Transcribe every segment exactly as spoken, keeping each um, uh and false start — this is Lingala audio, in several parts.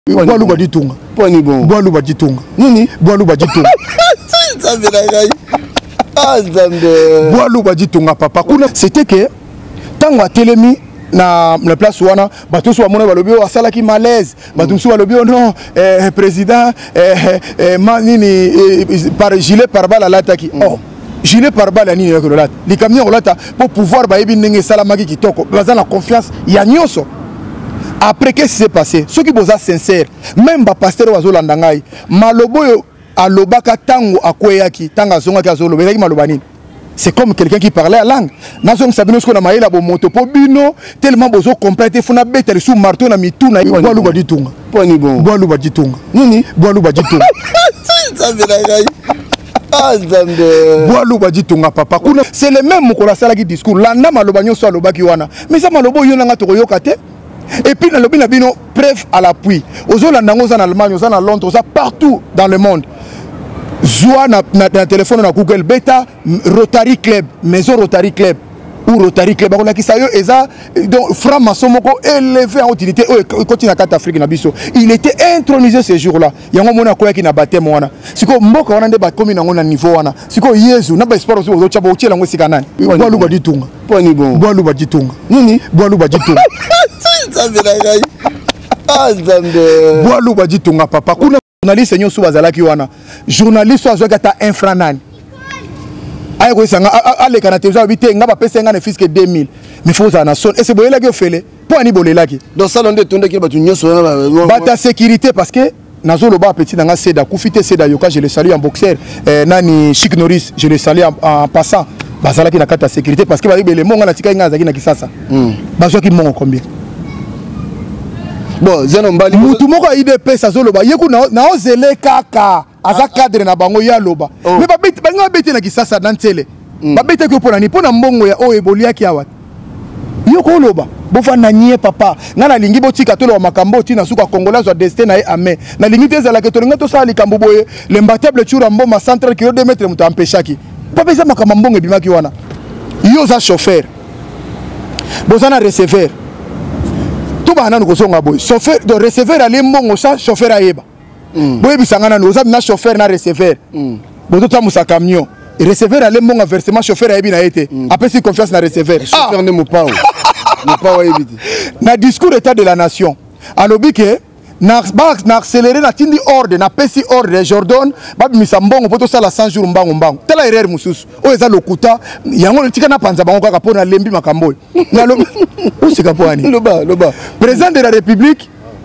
Boalou Baditunga. Poni bon. Boalou Baditunga. Nini? Boalou Baditunga. Ça me la gagne. Ah, Zambé. Boalou Baditunga, papa. C'était que, tant que Télémi, na la place wana bato so amona balobi o asala ki malaise bato so balobi o non eh président eh eh manini par gilet par balle lataki oh gilet par balle ni ko lat li camion lata pour pouvoir ba yebi ndenge salamaki kitoko baza na confiance ya nyoso. Après qu'est-ce qui s'est passé ceux qui boza sincère même ba pasteur wazo landangai malobo yo alobaka tango akweyaki tanga zonga ka zolo bezaki maloba nini. C'est comme quelqu'un qui parlait la langue. Nous savons que nous avons un moto pour bino tellement besoin compléter fona bête sous marteau na mitou na boalou baditunga. Poni bon. Boalou baditunga. Nini? Boalou baditunga. Ça me la gagne. Ah Zambé. Boalou baditunga papa. C'est le même ko la sala qui discours. La na maloba nyo so aloba ki wana. Mais ça malobo yo nga to yoka te. Et puis na lobi na bino preuve à l'appui. Ozo la ndango za en Allemagne, ozo na Londres, ozo partout dans le monde. Zoua na, na, na téléphone na Google Beta Rotary Club maison Rotary Club ou Rotary Club on a qui ça yo eza donc franc-maçon moko élevé en utilité au continent Afrique na biso il était intronisé ce jour-là yango mona ko yaki na baptême wana siko mboka wana nde ba komi na ngona niveau wana siko Yesu na ba sport so chabo uchela ngo sikanani boalou baditunga poni bon boalou baditunga nini boalou baditunga ça me la gagne ah Zambé boalou baditunga papa kuna journaliste nyo sou bazalaki wana journaliste so azwaka ta infranani aye ko sanga ale kana tezo bité nga ba pesa nga ne fisque deux mille mais faut ça na son et c'est boyela ki ofele po ani bolelaki donc ça l'on détonde ki batu nyoso ba ta sécurité parce que nazo loba petit nga seda kufite seda yoka je le salue en boxeur eh, nani Chic Norris je le salue en, en passant bazalaki na kata sécurité parce que ba ibele monga na tika nga zaki na kisasa mm. bazwa ki mongo combien. Bon, zeno mbali mutu moko I D P sa zoloba yeku na na ozele kaka aza cadre na bango ya loba mais ba beti banga beti na kisasa dantele ba beti ko pona ni pona mbongo ya o eboliaki awa yoko loba bofa na nie papa ngana lingi botika tolo wa makambo tina suka congolais wa destin na ame na lingi tezala ke tolinga to sala likambo boye le mbatable chura mboma central kilo deux mètres mutu empeshaki papa za makambo mbongo ebimaki wana yo za chauffeur bozana receveur bana nous kosonga boy chauffeur de receveur ali mbongo sa chauffeur ayeba boy bisangana no za na chauffeur na receveur boto ta musa camion receveur ali mbongo versement chauffeur ayebi na été après si confiance na receveur chauffeur ne mo pao mo pao ayebiti na discours état de la nation alobi ke na ba na accélérer na tindi ordre na pesi ordre Jordan ba bimisa mbongo poto sala cent jours mbango mbango tela erreur mususu o eza lokuta yango tika na panza bango kaka pona lembi makambo na lo o sika poani loba loba président de la république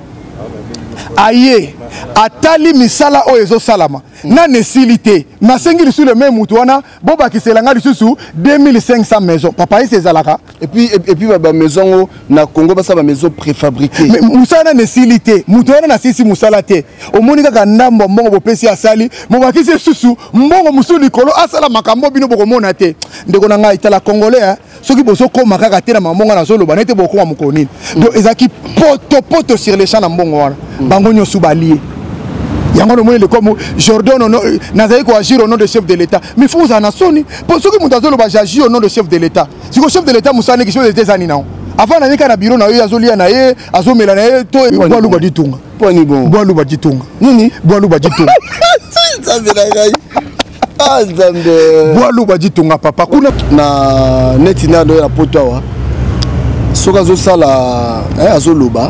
aye atali misala o ezo salama na nécessité na sengi sur le même mutuana boba kiselanga lisusu deux mille cinq cents maisons papa ese zalaka et puis et puis ba maison na Congo ba sa ba maison préfabriquée mais musala nécessité mutuana na sisi musala te omoni kaka ndambo mbongo bopesi asali moba kisi susu mbongo musuli kolo asala makambo bino bokomona te ndeko na ngai tala congolais hein soki bozo koma kaka te na mbongo na zolo banete bokoma mukoni donc ezaki poto poto sur les champs na mbongo wana bango nyosu balié yango le moyen comme Jordan nazali ko agir au nom du chef de l'état mais faut en asoni pour ceux qui mutazolo ba agir au nom du chef de l'état si le chef de l'état musane ki chose des années non avant na nika na bureau na yo azolia na ye azomela na ye to boalou baditunga poni bon boalou baditunga nini boalou baditunga ça me la gagne ah Zambé boalou baditunga papa kuna na netina do ya potawa soka zo sala eh azoloba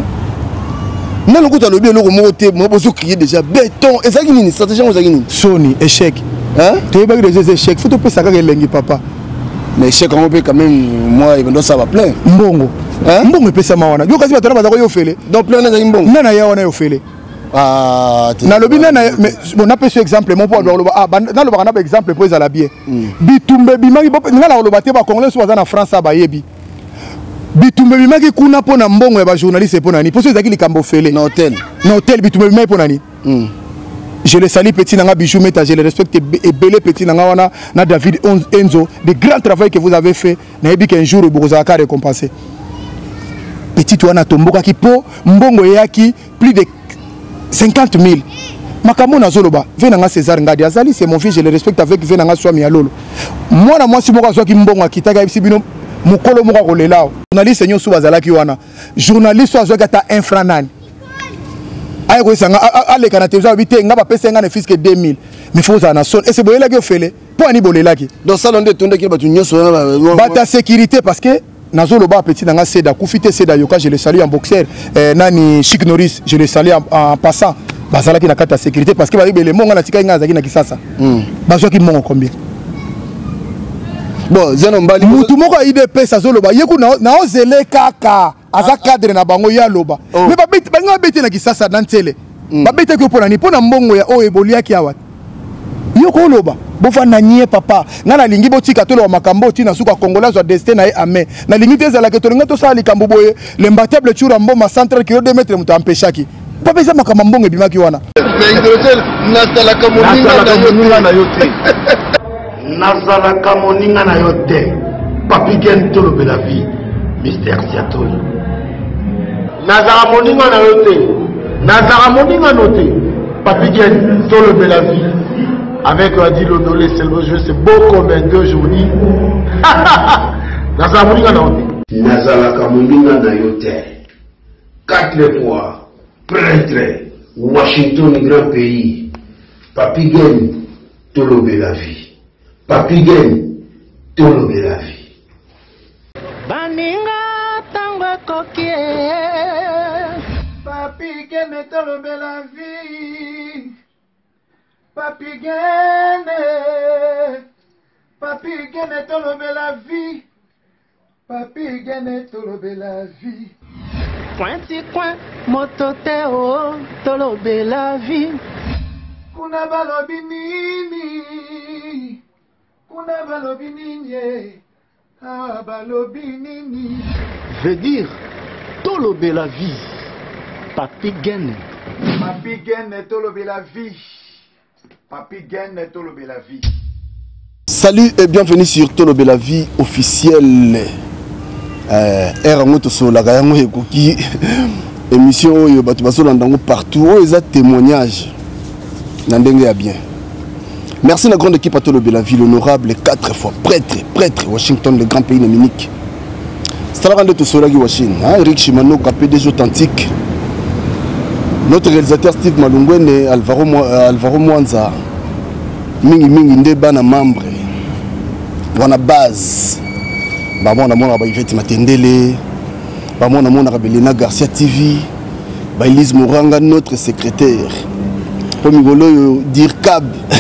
na lokuta lobi eloko moko te mo bozo crier déjà béton ezaki nini stratégie ezaki nini soni échec hein tu es pas des échecs faut te pesa kaka elengi papa mais échec on peut quand même moi il ça va plein mbongo hein mbongo pesa mawana yo kasi batana bazako yo fele donc plein ezaki mbongo nana ya wana yo fele ah na lobi nana mais bon a pêché exemple mon pour loba ah na loba na exemple pour ezala bien bitumbe bimaki ngala loba te ba congolais so bazana France ba yebi bitumbe bimaki kuna pona mbongo ya ba journaliste pona ni poso ezaki likambo fele na hôtel na hôtel bitumbe bimaki pona ni je le salue petit nanga bijou meta je le respecte et belé petit nanga wana na David Enzo de grand travail que vous avez fait na yebi qu'un jour vous allez récompenser petit wana tomboka ki po mbongo yaki plus de cinquante mille makambo na zoloba venanga César Ngadi azali c'est mon fils je le respecte avec venanga Swami Alolo moi na moi si moko azwaki mbongo akitaka ibisi bino mukolo moko kolela journaliste nyo sou bazalaki wana journaliste azwaka ta infranani aye ko sanga ale kana télévision habité nga ba pesa nga ne fisque deux mille mais faut ça na son et c'est boyela ki ofele pour ani bolela ki donc ça l'onde tonde ki ba tu nyoso ba ta sécurité parce que nazo loba petit dans seda kufite seda yoka je le salue en boxeur eh, nani Chic Norris je le salue en, en passant bazala ki na kata sécurité parce que ba ibele monga na tika nga zaki na kisasa mm. bazwa ki mongo combien bon zeno mbali mutu moko I D P ça zo loba yeku na na ozele kaka aza cadre na bango ya loba oh. mais ba beti ba nga beti na kisasa dans télé mm. ba beti ko pona ni pona mbongo ya o ebolia ki awat yoko loba bofana nie papa nga na lingi botika tolo wa makambo tina suka congolais wa destin na e ame na lingi teza la keto linga to sala likambo boye le mbatable chura mboma central kilo deux mètres muto ampeshaki papa za makambo ebimaki wana mais hydrogel nasala kamoninga na yote nazala kamoninga na yote papi gen tolo bela vie Mister Siatoli nazala moninga na yote nazala moninga note papi gen tolo bela vie avec Adil Odolé, c'est le jeu, c'est beau comme un deux journées. Nazala moninga na yote. Nazala kamoninga na yote. Quatre fois, prêtre, Washington, grand pays. Papi Gen, tolobe la vie. Papi Gen, tolobe la vie. Baninga tango kokie. Papi Gen, tolobe la vie. Papi Gene, Papi Gene tolobe la vie, Papi Gene tolobe la vie. Pointi coin, mototeo tolobe la vie. Kuna balobi nini, kuna balobi nini, ah balobi nini. Veut dire tolobe la vie, Papi Gene. Papi Gene tolobe la vie. Papi Gen Tolobe la vie. Salut et bienvenue sur Tolobe la vie officielle. Euh, Erangoto Sola Gayango Ekoki émission yo batu baso landango partout oh eza témoignage. Nandenge ya bien. Merci la grande équipe à Tolobe la vie l'honorable quatre fois prêtre prêtre Washington le grand pays néminique. Salarande to Sola gi Washington, hein Eric Chimano P D G authentique. Notre réalisateur Steve Malungwene, Alvaro, Alvaro Mwanza, Mingi Mingi Ndeba na membre, wana base, Bamon Amon Yvette Matendele, Bamon Amon Belena Garcia T V, Elise Moranga, notre secrétaire, Pomigolo Dirkab.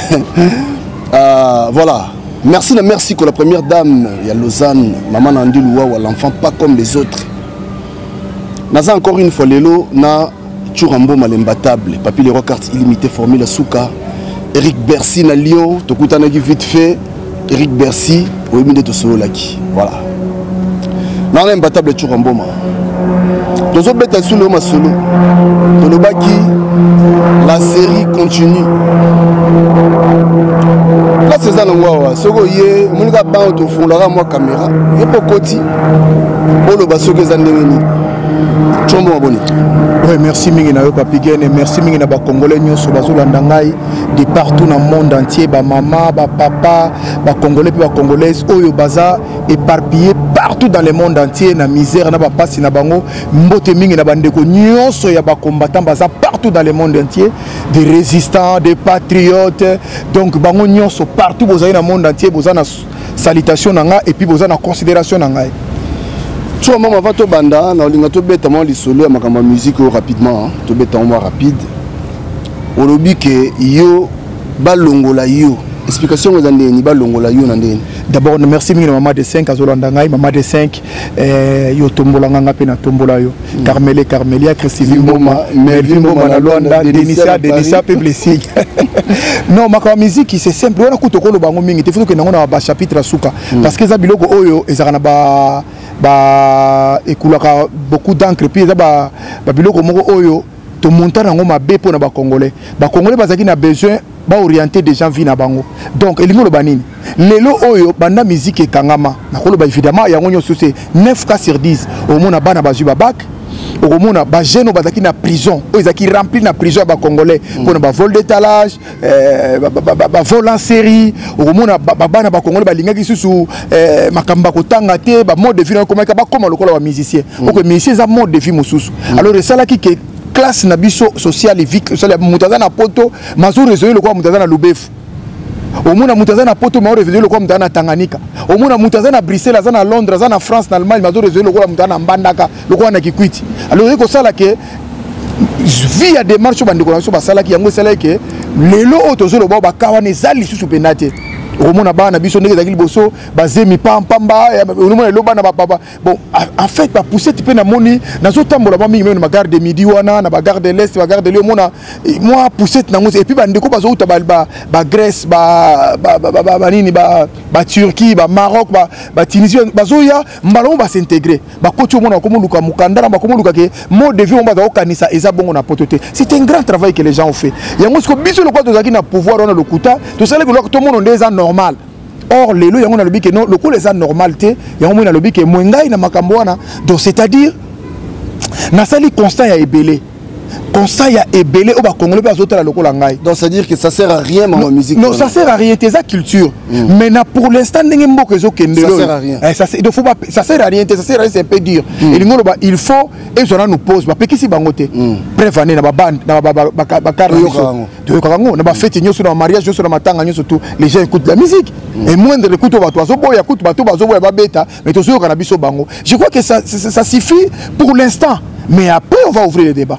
euh, voilà, merci, merci pour la première dame, il y a Lausanne, Maman Nandi Louawa, l'enfant pas comme les autres. Naza encore une fois, Lelo, na. Churambo Malembatable, Papi les cartes illimitées Formule Souka, Eric Bercy na Lyon, Tokutanagi vite fait, Eric Bercy, Ouemide Tosolo Laki. Voilà. Dans l'imbatable Churambo, Tozo Beta Solo Masolo, Tolobaki, la série continue. Là c'est ça le moi, Sogo Ye, Monika Ban au fond, la moi caméra, et pour Koti, Olo Basoke Zandemeni. Oui, merci Mingina Papi Gen et merci Mingina ba Congolais nyoso bazolanda ngai de partout dans le monde entier, ba maman, ba papa, ba Congolais puis ba Congolaises oyo baza éparpillés partout dans le monde entier na misère na ba pasi na bango mbote Mingina bandeko nyoso ya ba combattants baza partout dans le monde entier, des résistants, des patriotes, donc bango nyoso partout bozali na monde entier bozana salutation na nga et puis bozana considération na ngai. Tu vois, maman, va te banda, na olinga to beta mo li solo ya makamba musique rapidement, to beta mo rapide. Olobi ke yo balongola yo. Explication aux andeni balongola yo nandeni. D'abord merci mingi maman de cinq azolanda ngai maman de cinq euh yo tombola nga pe na tombola yo. Carmele Carmelia Christine Mboma, Melvin Mboma na Luanda, Denisia Denisia pe blessing. Non, makamba musique c'est simple, on a kutokolo bango mingi, te faut que nango na ba chapitre suka parce que za biloko oyo ezakana ba ba ekulaka beaucoup d'encre puis ba ba biloko moko oyo to monter nango mabe pour na ba congolais ba congolais bazaki na besoin ba orienter des gens vi na bango donc elingo lo banini lelo oyo banda musique e kangama na kolo ba évidemment yango nyoso c'est neuf cas sur dix au mona bana ba juba bac au mona ba jeune bazaki na prison o ezaki rempli na prison ba congolais pour na ba vol d'étalage euh ba ba ba vol en série au mona ba bana ba congolais ba lingaki susu euh makamba ko tanga te ba mode de vie comme ka ba comme lokola ba musicien o ko musicien za mode de vie mosusu alors ça là qui classe na biso sociale vie sociale mutaza na poto mazo résoudre le quoi mutaza na lubefu omuna mutaza na poto mazo résoudre le quoi mutaza na Tanganyika omuna mutaza na Bruxelles za na Londres za na France na Allemagne mazo résoudre le quoi mutaza na Mbandaka le quoi na Kikwiti alors iko sala ke via démarche bandeko na biso basala ki yango sala ke lelo otozo lo ba bakawa ne zali susu penate omona bana biso ndenge zakili boso bazemi pamba omona lo bana baba bon en fait ba pousser type na moni nazo tambola ba mingi même na garde de midi wana na ba garde de l'est ba garde de mona moi pousser na ngozi et puis bandeko bazo uta ba ba Grèce ba ba ba nini ba ba Turquie ba Maroc ba ba Tunisie bazo ya mbalo ba s'intégrer ba kocho mona ko muluka mukandara ba ko muluka ke mode de vie on ba za kanisa eza bongo na pototé c'est un grand travail que les gens ont fait yango ce que biso le quoi to zaki na pouvoir on a le kuta to sala que tout le monde ndeza normal. Or, les lois, on a le bic non, le coup les normalité, il y a un le bic et mwengai na makamboana. Donc, c'est-à-dire, Nasali constat ya ébélé. Constat ya ébélé au bas congolais pas autres la local ngai. Donc, c'est-à-dire que ça sert à rien dans la musique. Non, ça sert à rien, c'est sa culture. Mm. Mais na pour l'instant, n'engem beaucoup que ça sert à rien. Eh, ça il faut pas, ça sert à rien, ça sert à rien, c'est un peu dur. Mm. Et l'ingolo il faut et ça nous pose, bah peki si bangote. Prévaner na ba bande, na ba ba ba ba car de karango, na ba fête nyoso na mariage nyoso na matanga nyoso tout, les gens écoutent la musique. Et moins de l'écoute au bateau, zo boya écoute bateau, bazo boya ba beta, mais to zo kanabiso bango. Je crois que ça ça, ça suffit pour l'instant, mais après on va ouvrir le débat.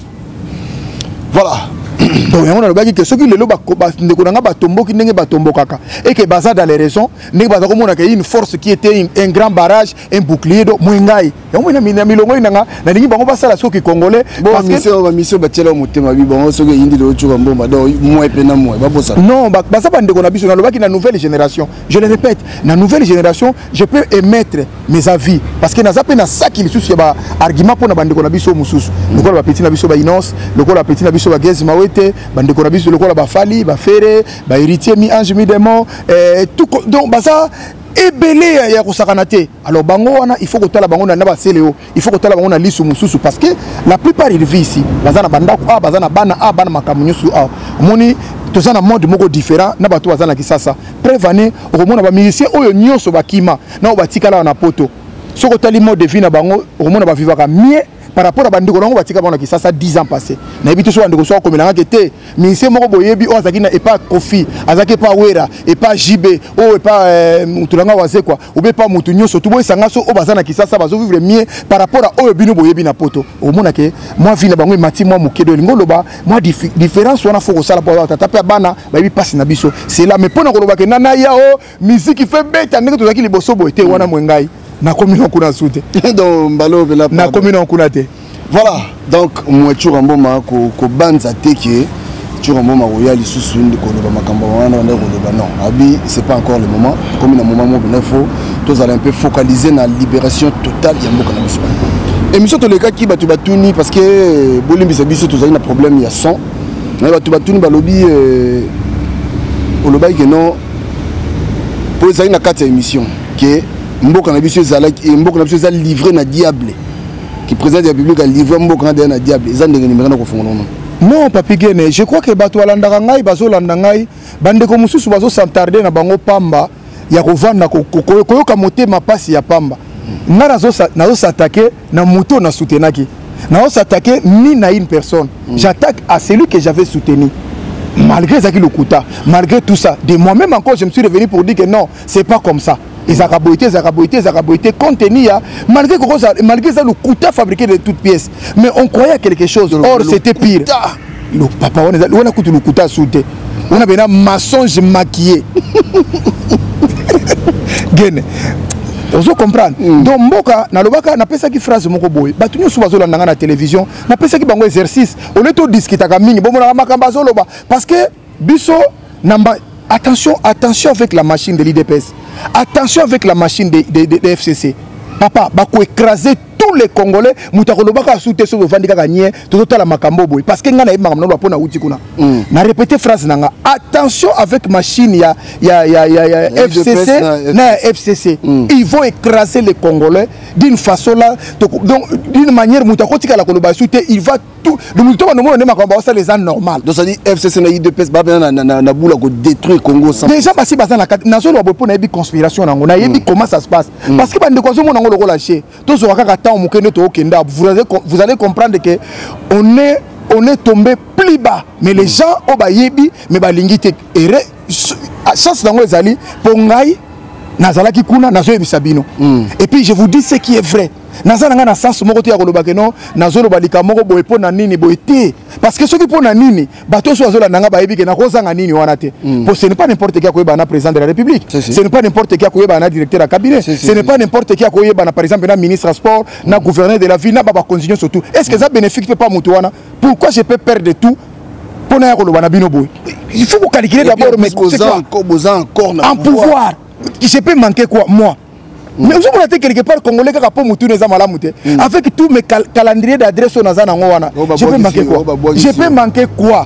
Voilà. Donc on a le bagage que ceux qui le loba ndeko nanga batombo ki ndenge batombo kaka et que baza dans les raisons ndenge baza komona que une force qui était un, un grand barrage un bouclier do mwengai ya mwana mina milongo nanga na ndingi bango basala soki congolais parce que mission ba mission batela motema bi bango soki yindi lo chuka mbomba do moi pe na moi ba bossa non ba baza ba ndeko na biso na lobaki na nouvelle génération je le répète na nouvelle génération je peux émettre mes avis parce que na zape na saki lisusu ba argument pour na bandeko na biso mususu lokolo ba petit na biso ba Inos lokolo ba petit na biso ba Gezi Mawete bandeko na biso lokola ba Fali ba Fere ba héritier mi ange mi démon euh tout donc baza ebelé ya kosakanate alors bango wana il faut que tala bango na ba seleo il faut que tala bango na lisu mususu parce que la plupart ils vivent ici baza na bandako ah baza na bana ah bana makamunyosu ah moni toza na mode moko différent na bato baza na kisasa prévaner okomona ba musicien oyo nyoso bakima na obatikala na poto soko tali mode de vie na bango okomona ba vivaka mieux par rapport à bandeko nango batika bana kisasa dix ans passé na ebito so bandeko so ko melanga kete ministre moko boyebi o azaki na epa Kofi azaki pa Wera et pas J B o et pas mutulanga waze quoi ou be pas mutu nyoso tout boy sanga so o bazana kisasa bazo vivre mieux par rapport à o bino boyebi na poto o mona ke moi vie na bango mati moi mukedo ngolo ba moi différence wana faut ko sala pour tata pe bana ba bi passe na biso c'est là mais pona ko loba ke nana ya o musique fait bête ndeko to zaki liboso boy te wana mwengai na commune kuna soute donc mbalo bela na commune kuna te. Voilà, donc moi tu remboma ko ko banza teke tu remboma royal isusu ndi ko loba makambo wana na ko loba non abi c'est pas encore le moment comme na moment mo il faut tous aller un peu focaliser na libération totale ya mboka na biso émission to le cas ki batu batuni parce que bolimbi sa biso tous na problème ya son na batu batuni ba lobby euh au loba que non pour ça na quatre émission que mboka na biso ezalaki mboka na biso ezali livré na diable qui présente la République a livré mboka na na diable ezande ngeni na ko fongono non papi Gene je crois que bato alandaka ngai bazo landa ngai bandeko mususu bazo s'attarder na bango pamba ya kovanda ko koyoka motema pasi ya pamba nga nazo nazo s'attaquer na moto na soutenaki nazo s'attaquer ni na une personne j'attaque à celui que j'avais soutenu malgré ça qui le coûta malgré tout ça de moi-même encore je me suis revenu pour dire que non c'est pas comme ça les araboïtés, les araboïtés, les araboïtés contenu malgré ça, malgré ça le coûta fabriqué de toutes pièces. Mais on croyait à quelque chose. Or c'était pire. Le papa on a on a coûté le coûta soudé. On a bien un mensonge maquillé. Gene. On se comprend. Donc mboka na lobaka na pesa ki phrase moko boy. Batu nyo subazo la na télévision. Na pesa ki bango exercice. On est au disque ta mingi. Bon na makamba zo loba parce que biso namba attention attention avec la machine de l'I D P S. Attention avec la machine de, de, de, de F C C. Papa, bako écraser tous les Congolais. Moutakolo baka soute sur le vendika gagné. Tout la makambo boy. Parce que ngana ima ngamna lwa pona uti kuna. Na répéter phrase nanga. Attention avec machine ya ya ya ya, ya F C C na F C C. Mm. Ils vont écraser les Congolais d'une façon là. Donc d'une manière moutakoti la koloba soute il va tout. Le moutoba no mo ne makambo ça les gens normal. Donc ça dit F C C na I D P S ba na na na boula ko détruire Congo sans. Déjà parce que bazana na zo lwa pona ebi conspiration nango na yebi comment ça se passe. Parce que bande ko zo mo nango lako lâcher. Tous au kaka temps mukene to okenda vous allez vous allez comprendre que on est on est tombé plus bas. Mais les gens, oh bah yebi, mais bah lingite. Et chance dans les alliés, pour ngai, nazala ki kuna, nazo yebi sabino. Et puis je vous dis ce qui est vrai. Nazala nga na sens moko te ya koloba ke non, nazo lo balika moko boye po na nini boye te. Parce que ceux qui po na nini, bato so azola nanga ba yebi ke na kozanga nini wana te. Pour ce n'est pas n'importe qui a koyeba na président de la République. Ce n'est pas n'importe qui a koyeba na directeur à cabinet. Ce n'est pas n'importe qui a koyeba na par exemple na ministre sport, na gouverneur de la ville, na baba continuer surtout. Est-ce que ça bénéficie pas mutu wana? Pourquoi je peux perdre tout pour na koloba na bino boye? Il faut vous calculer d'abord mais encore en pouvoir. Je peux manquer quoi moi? Mais vous avez quelque part congolais qui a pas moutou les amalamouté avec tous mes cal calendriers d'adresse au Nazana Ngwana. Je peux manquer quoi? Je peux manquer quoi?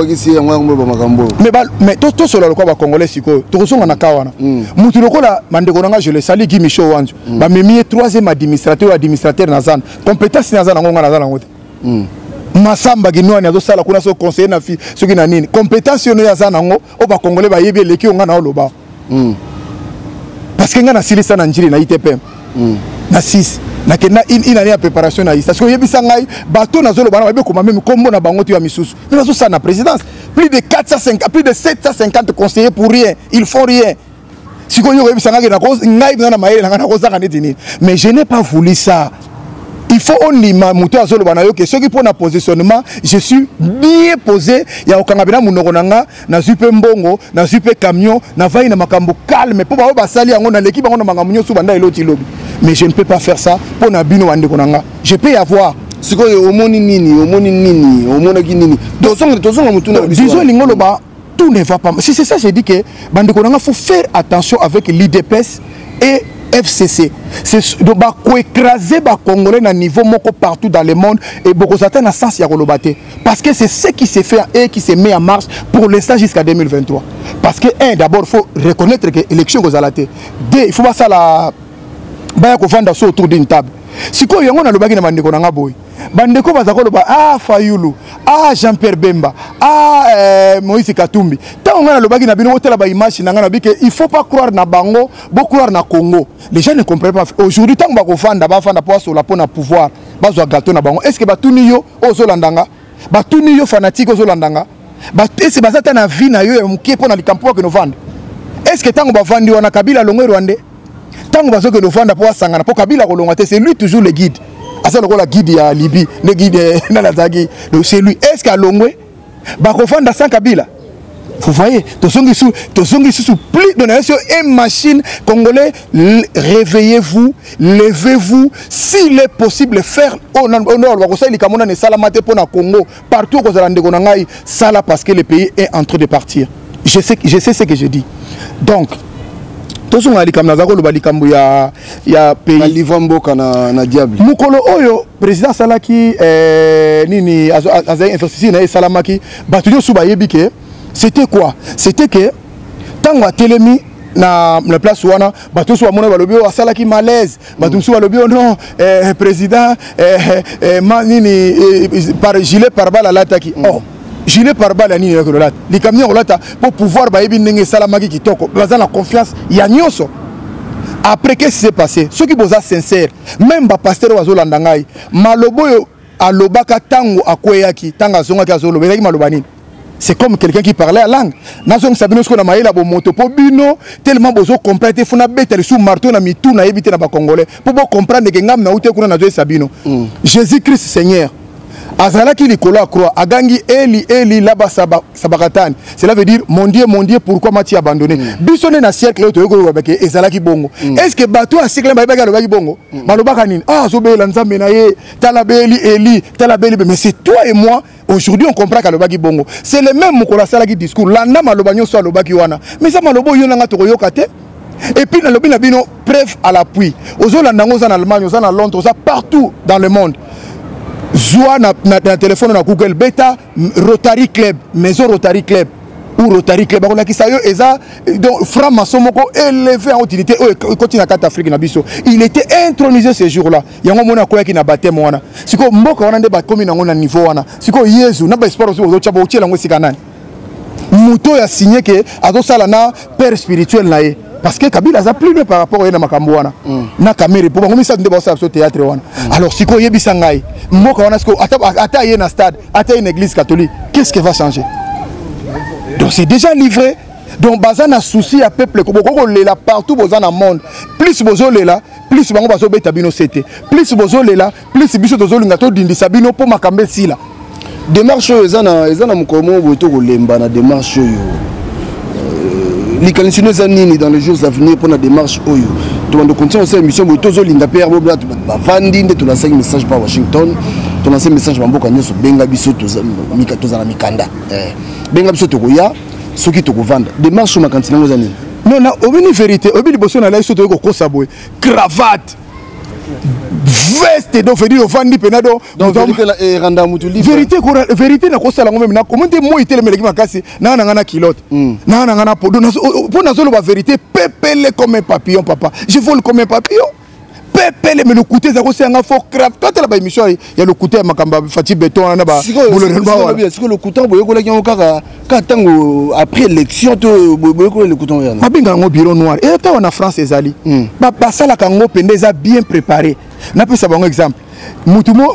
Mais mais tout tout sur le quoi congolais siko. Tout ça on a kawana. Moutou loko la mandekonanga je le salue Guy Michaud Wanju. Ba memi troisième administrateur administrateur Nazana. Compétence Nazana Ngwana Nazana Ngote. Masamba ginwa nyazo sala kuna so conseiller na fi so kina nini. Compétence yo Nazana ngo o ba congolais ba yebi leki onga na oloba. Parce que na silisa na njiri na I T P M na six na kena une année de préparation na parce que yebisa ngai bateau na zolo bana ba ko même kombo na bango tu ya misusu mais nazo ça na présidence plus de quatre cent cinquante plus de sept cent cinquante conseillers pour rien ils font rien si ko yebisa ngai na ko ngai na maele na ko zaka neti mais je n'ai pas voulu ça. Il faut on lima muto azolo banayo que ceux qui pour na positionnement je suis bien posé ya okangabina munoko nanga na zupe mbongo na zupe camion na vai na makambo calme pour ba basali yango na l'équipe bango na mangamunyo su banda eloti lobi mais je ne peux pas faire ça pour na bino wande konanga je peux y avoir siko yo omoni nini omoni nini omona ki nini dozonga dozonga mutu na disons lingolo ba tout ne va pas si c'est ça j'ai dit que bande konanga faut faire attention avec l'I D P S et F C C. C'est de écraser les Congolais à niveau moko partout dans le monde et beaucoup certains à sens yarolobate. Parce que c'est ce qui s'est fait et qui s'est mis en marche pour l'instant jusqu'à deux mille vingt-trois. Parce que un, d'abord, il faut reconnaître que l'élection que vous avez. Deux, il faut pas ça la baya ko vanda so autour d'une table. Si ko yango na lobaki na bandeko na boy. Bandeko bazako loba ah Fayulu, ah Jean-Pierre Bemba, ah euh, Moïse Katumbi. Tant on a lobaki na bino hôtel ba image na ngana bike il faut pas croire na bango, bo croire na Congo. Les gens ne comprennent pas. Aujourd'hui tant ba ko vanda ba vanda pour sur la pour na pouvoir, ba zo gâteau na bango. Est-ce que ba tuni yo ozolandanga? Ba tuni yo fanatique ozolandanga? Ba est-ce ba zata na vie na yo ya mukie pour na likampo que no vendre? Est-ce que tango ba vandi wana Kabila longwe Rwandais? Tango bazo que no vanda pour sangana pour Kabila kolongate c'est lui toujours le guide. C'est le guide à Libye, le guide de c'est lui. Est-ce qu'à Longwe, Bakofanda sans Kabila? Vous voyez, Tosongi sous plus de nation et machine congolais, réveillez-vous, levez-vous. S'il est possible, faire au nord, les Camerounais ne salamate pour le Congo, partout aux Alandégonangaï, ça là parce que le pays est en train de partir. Je sais, je sais ce que je dis. Donc, tout ce que ya ya pays livamboka na na diable mukolo oyo président salaki euh nini azai investisseur na salamaki batunyo suba yebike c'était quoi c'était que tango a telemi na la place wana bato so amona balobi o salaki malaise bato so balobi non euh président euh nini par gilet par balle lataki oh gilet par balle ni ko lat li camion lata pour pouvoir ba yebi ndenge salamaki kitoko baza la confiance ya nyoso. Après qu'est-ce qui s'est passé ceux qui boza sincère même ba pasteur wazolanda ngai malobo yo alobaka tango akweyaki tanga zonga ki azolobelaki malobani c'est comme quelqu'un qui parlait la langue nazo sabino sko na maila bo moto po bino tellement bozo comprendre funa betel sous marteau na mitu na yebite na ba congolais pour bo comprendre que ngam na ute kuna na zo sabino Jésus-Christ Seigneur azalaki likolo a croix agangi Eli Eli laba sabakatani cela veut dire mon Dieu mon Dieu pourquoi m'as-tu abandonné bisone na siècle to yoko babeke ezalaki bongo est-ce que bato a siècle ba babeka lobaki bongo malobaka nini ah zobela nzambe na ye talabeli Eli talabeli mais c'est toi et moi aujourd'hui on comprend ka lobaki bongo c'est le même mukolo salaki discours landa maloba nyoso alobaki wana mais ça malobo yo nanga to yoka te. Et puis na lobi na bino preuve à l'appui ozolanda ngo za na Allemagne za na Londres za partout dans le monde. Zoua na, na, na téléphone na Google Beta Rotary Club maison Rotary Club ou Rotary Club on a qui ça yo eza donc franc-maçon moko élevé en utilité au continent Afrique na biso il était intronisé ce jour-là yango mona ko yaki na baptême wana siko mboka wana nde ba komi na ngona niveau wana siko Yesu na ba espoir aussi ozo chaba otiela ngo sikanani muto ya signé que azo sala na père spirituel na ye parce que Kabila a plus loin par rapport à makambo wana na caméra pour bango ça ndé ba ça théâtre wana alors siko yebisa ngai mboka wana siko ata ata yé na stade ata une église catholique qu'est-ce qui va changer donc c'est déjà livré donc bazana souci à peuple ko boko lela partout bozana monde plus bozo lela plus bango bazo beta bino c'était plus bozo lela plus biso tozo linga to dindisa bino po makambe sila démarche ezana ezana mukomo boto ko lemba na démarche yo les candidatures zanini dans les jours à venir pour la démarche oyo tout le monde continue cette émission boto zo linga père bobla ba vandi nde to lancer message par Washington to lancer message ba mboka nyoso benga biso to mika to zana mikanda eh benga biso to koya soki to ko vendre démarche ma candidature ngo zanini non non obini vérité obini boso na la iso to ko kosa boy cravate veste do fedi do vandi penado donc vérité la e randa mutu libre vérité ko vérité na ko sala ngombe na comment mo itele meleki makasi na na ngana kilote na na ngana podo na pour na solo ba vérité pepele comme un papillon papa je vole comme un papillon pepele mais le côté ça ko senga fo crap toi la ba émission il y a le côté makamba fati béton na ba boulot ba bien c'est que le couteau boye ko la ki kaka ka tango après élection to boye ko le couteau yana mabinga ngo bureau noir et ta na France ezali ba ba sala ka ngo pendeza bien préparé na pesa bango exemple mutumo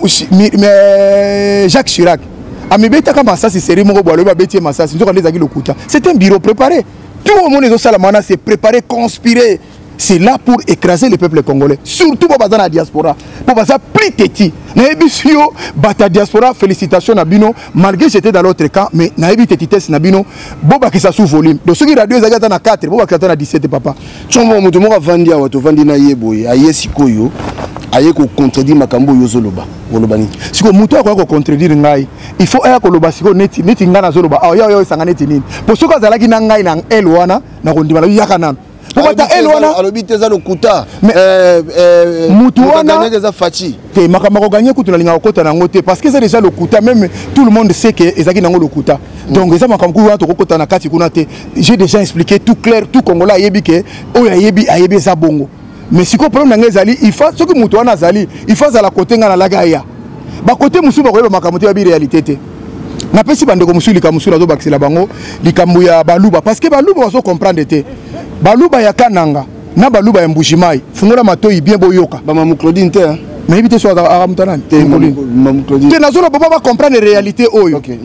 mais Jacques Chirac amibeta kama ça c'est série moko boalo ba betie masasi nzo kaneza ki le couteau c'est un bureau préparé tout le monde zo sala mana c'est préparé conspirer. C'est là pour écraser le peuple congolais. Surtout pour la diaspora. Pour ça plus petit. Naebisio bata diaspora félicitations Nabino malgré j'étais dans l'autre camp mais naebi tetitesse Nabino boba ki ça sous volume. Donc ce qui radio ezaka na quatre boba ki na dix-sept papa. Chombo mutu mo vandi awa to vandi na yeboye aye sikoyo aye ko contredire makambo yo zoloba. Wolobani. Siko mutu akwa ko contredire ngai. Il faut aya ko loba siko neti neti ngana zoloba. Ah yo yo sanga neti nini. Pour ce que zalaki na ngai na elwana na kondima la yakana. Pourquoi elwana alobite za lokuta euh euh mutuana za fachi te makamako gagner kutu na linga kota na ngote parce que c'est déjà le kuta même tout le monde sait que ezaki nango le kuta donc eza makamako wana to kota na kati kuna te j'ai déjà expliqué tout clair tout congolais ayebi que oyo ayebi ayebi za bongo mais siko problème na ngezali il faut ce que mutuana zali il faut za la côté ngana la gaya ba côté musuba ko yeba makamako ya bi réalité te na pesi bande ko musuli ka musula zo bakisela bango likambo ya baluba parce que baluba wazo comprendre te baluba ya kananga na baluba ya mbujimai fungola matoi bien boyoka ba mamu Claudine te hein mais éviter soit à mutana te mamu Claudine te nazolo papa va comprendre la réalité oyo OK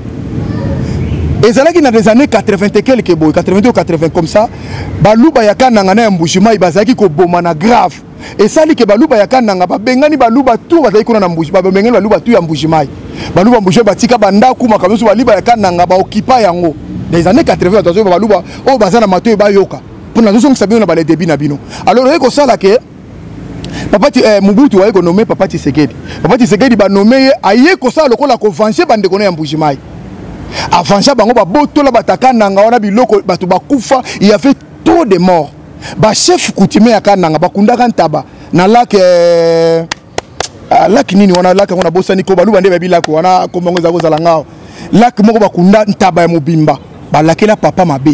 et ça là qui dans les années quatre-vingt et quelques boy quatre-vingt-deux ou quatre-vingts comme ça baluba ya kananga na mbujimai bazaki ko bomana grave et ça li ke baluba ya kananga ba bengani baluba tout bazaki kuna na mbujimai ba bengani baluba tout ya mbujimai baluba mbujimai batika banda kuma kamusu baluba ya kananga ba occupa yango dans les années quatre-vingts attention baluba o bazana mato ba yoka pour na zosong sabino na ba le début na bino alors eko sala ke papa ti eh, Mobutu wa eko nommé papa Tshisekedi papa Tshisekedi ba nommé aye ko sala lokola ko venger bande kono ya mbujimai avancer bango ba botola bataka nanga wana biloko batu bakufa il y avait trop de morts ba chef coutumier ya kananga bakundaka ntaba na lac eh, lac nini wana lac ngona bosani ko baluba nde babilako wana ko mongo za kozala ngao lac moko bakunda ntaba ya mobimba balakela papa mabe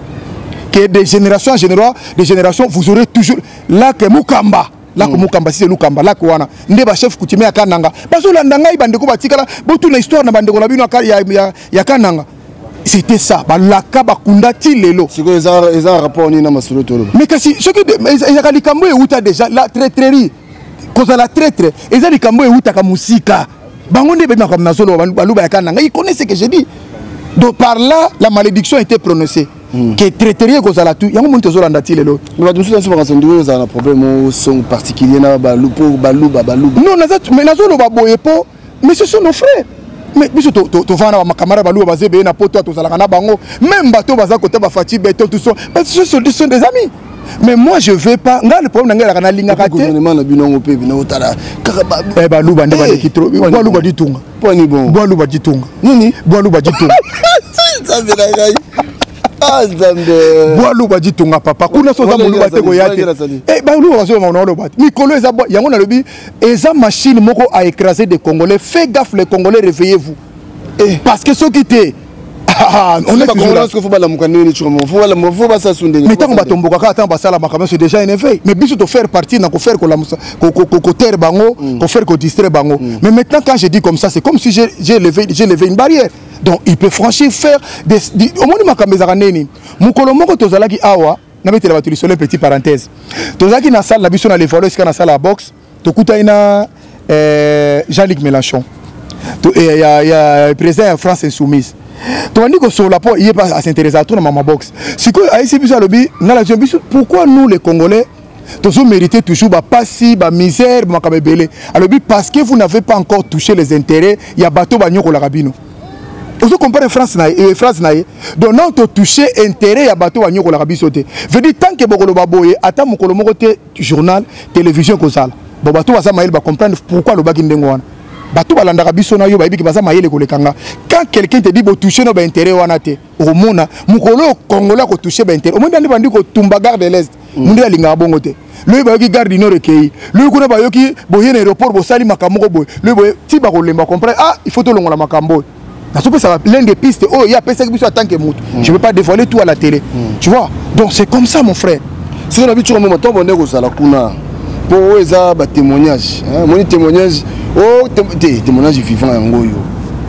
que de génération en génération de génération vous aurez toujours lac Mukamba lac Mukamba si c'est Lukamba lac wana nde ba chef coutumier ya kananga bazolanda ngai bandeko batikala botu na histoire na bandeko na bino ya ya, ya kananga c'était ça balaka bakunda ti lelo siko eza eza rapport ni na masolo tolo mais kasi ce qui eza likambo e uta déjà la traîtrerie koza la traître eza likambo e uta ka musika bango nde bema comme nazolo baluba ya kananga il connaît ce que j'ai dit donc par là la malédiction a été prononcée que traîtrerie kozala tout yango monte zolanda ti lelo ba dumusu nso ba sondiwe za na problème son particulier na balupo baluba baluba non nazat mais nazolo ba boye po mais ce sont nos frères mais biso to to vana ba camarade baluba bazebe na poto to zalaka na bango même bato baza côté ba fati beto tout ça parce que ce sont des amis mais moi je veux pas nga le problème nga la kana linga kate gouvernement na bino ngope bino otala kaka ba eh baluba nde ba kitro baluba ditunga poni bon baluba ditunga nini baluba ditunga ça veut dire ah zambe baluba ditunga papa kuna so za baluba te ko yate eh baluba baso ma ono bat mikolo eza yango na lobi eza machine moko a écraser des Congolais fais gaffe les Congolais réveillez-vous eh parce que ceux qui étaient ah, on est toujours là. Faut pas la moukanini tu faut pas la faut pas ça sunde. Mais tant qu'on va tomber quand tant basala makambo c'est déjà un éveil. Mais biso to faire partie na ko faire ko la ko ko ko terre bango, ko faire ko distraire bango. Mais maintenant quand je dis comme ça c'est comme si j'ai j'ai levé j'ai levé une barrière. Donc il peut franchir faire des au moins makambo za neni. Mukolo moko tozalaki awa nabetela bato lisolo petite parenthèse tozalaki na salle na biso na levalo esika na salle ya boxe tokutani na euh, Jean-Luc Mélenchon il y a le président de France Insoumise tobandi kosola po ye pas à s'intéresser à tout na mama boxe sikoyo aisi biso alobi ngala biso pourquoi nous les Congolais tous mérité toujours ba pasi ba misère ba makabebele alobi parce que vous n'avez pas encore touché les intérêts ya bato ba nyoko la rabino. Vous comprenez France na et France na donc non to toucher intérêt ya bato ba nyoko la rabino te veut dire tant que bokolo baboye ata mokolo moko te journal télévision ko sala bo bato ba maïl ba comprendre pourquoi le baki ndengo wana bato ba landa biso na yo ba biki ba maïl ko lekanga quand quelqu'un te dit bo toucher no ba intérêt wana te au mona mokolo congolais ko toucher ba intérêt au monde bandi ko tumba gare de l'est mundi alinga bongo te le ba ki gare du nord ekei le kuna ba yoki boye na aéroport bo sali makamoko boy le boye ti ba ko lemba comprendre ah il faut to longola makambo na sope ça va l'un des pistes oh il y a personne qui en tant que mout je peux pas dévoiler tout à la télé tu vois donc c'est comme ça mon frère c'est la bitu moment to bonne ko sala kuna pour eza ba témoignage hein mon témoignage oh témoignage vivant yango yo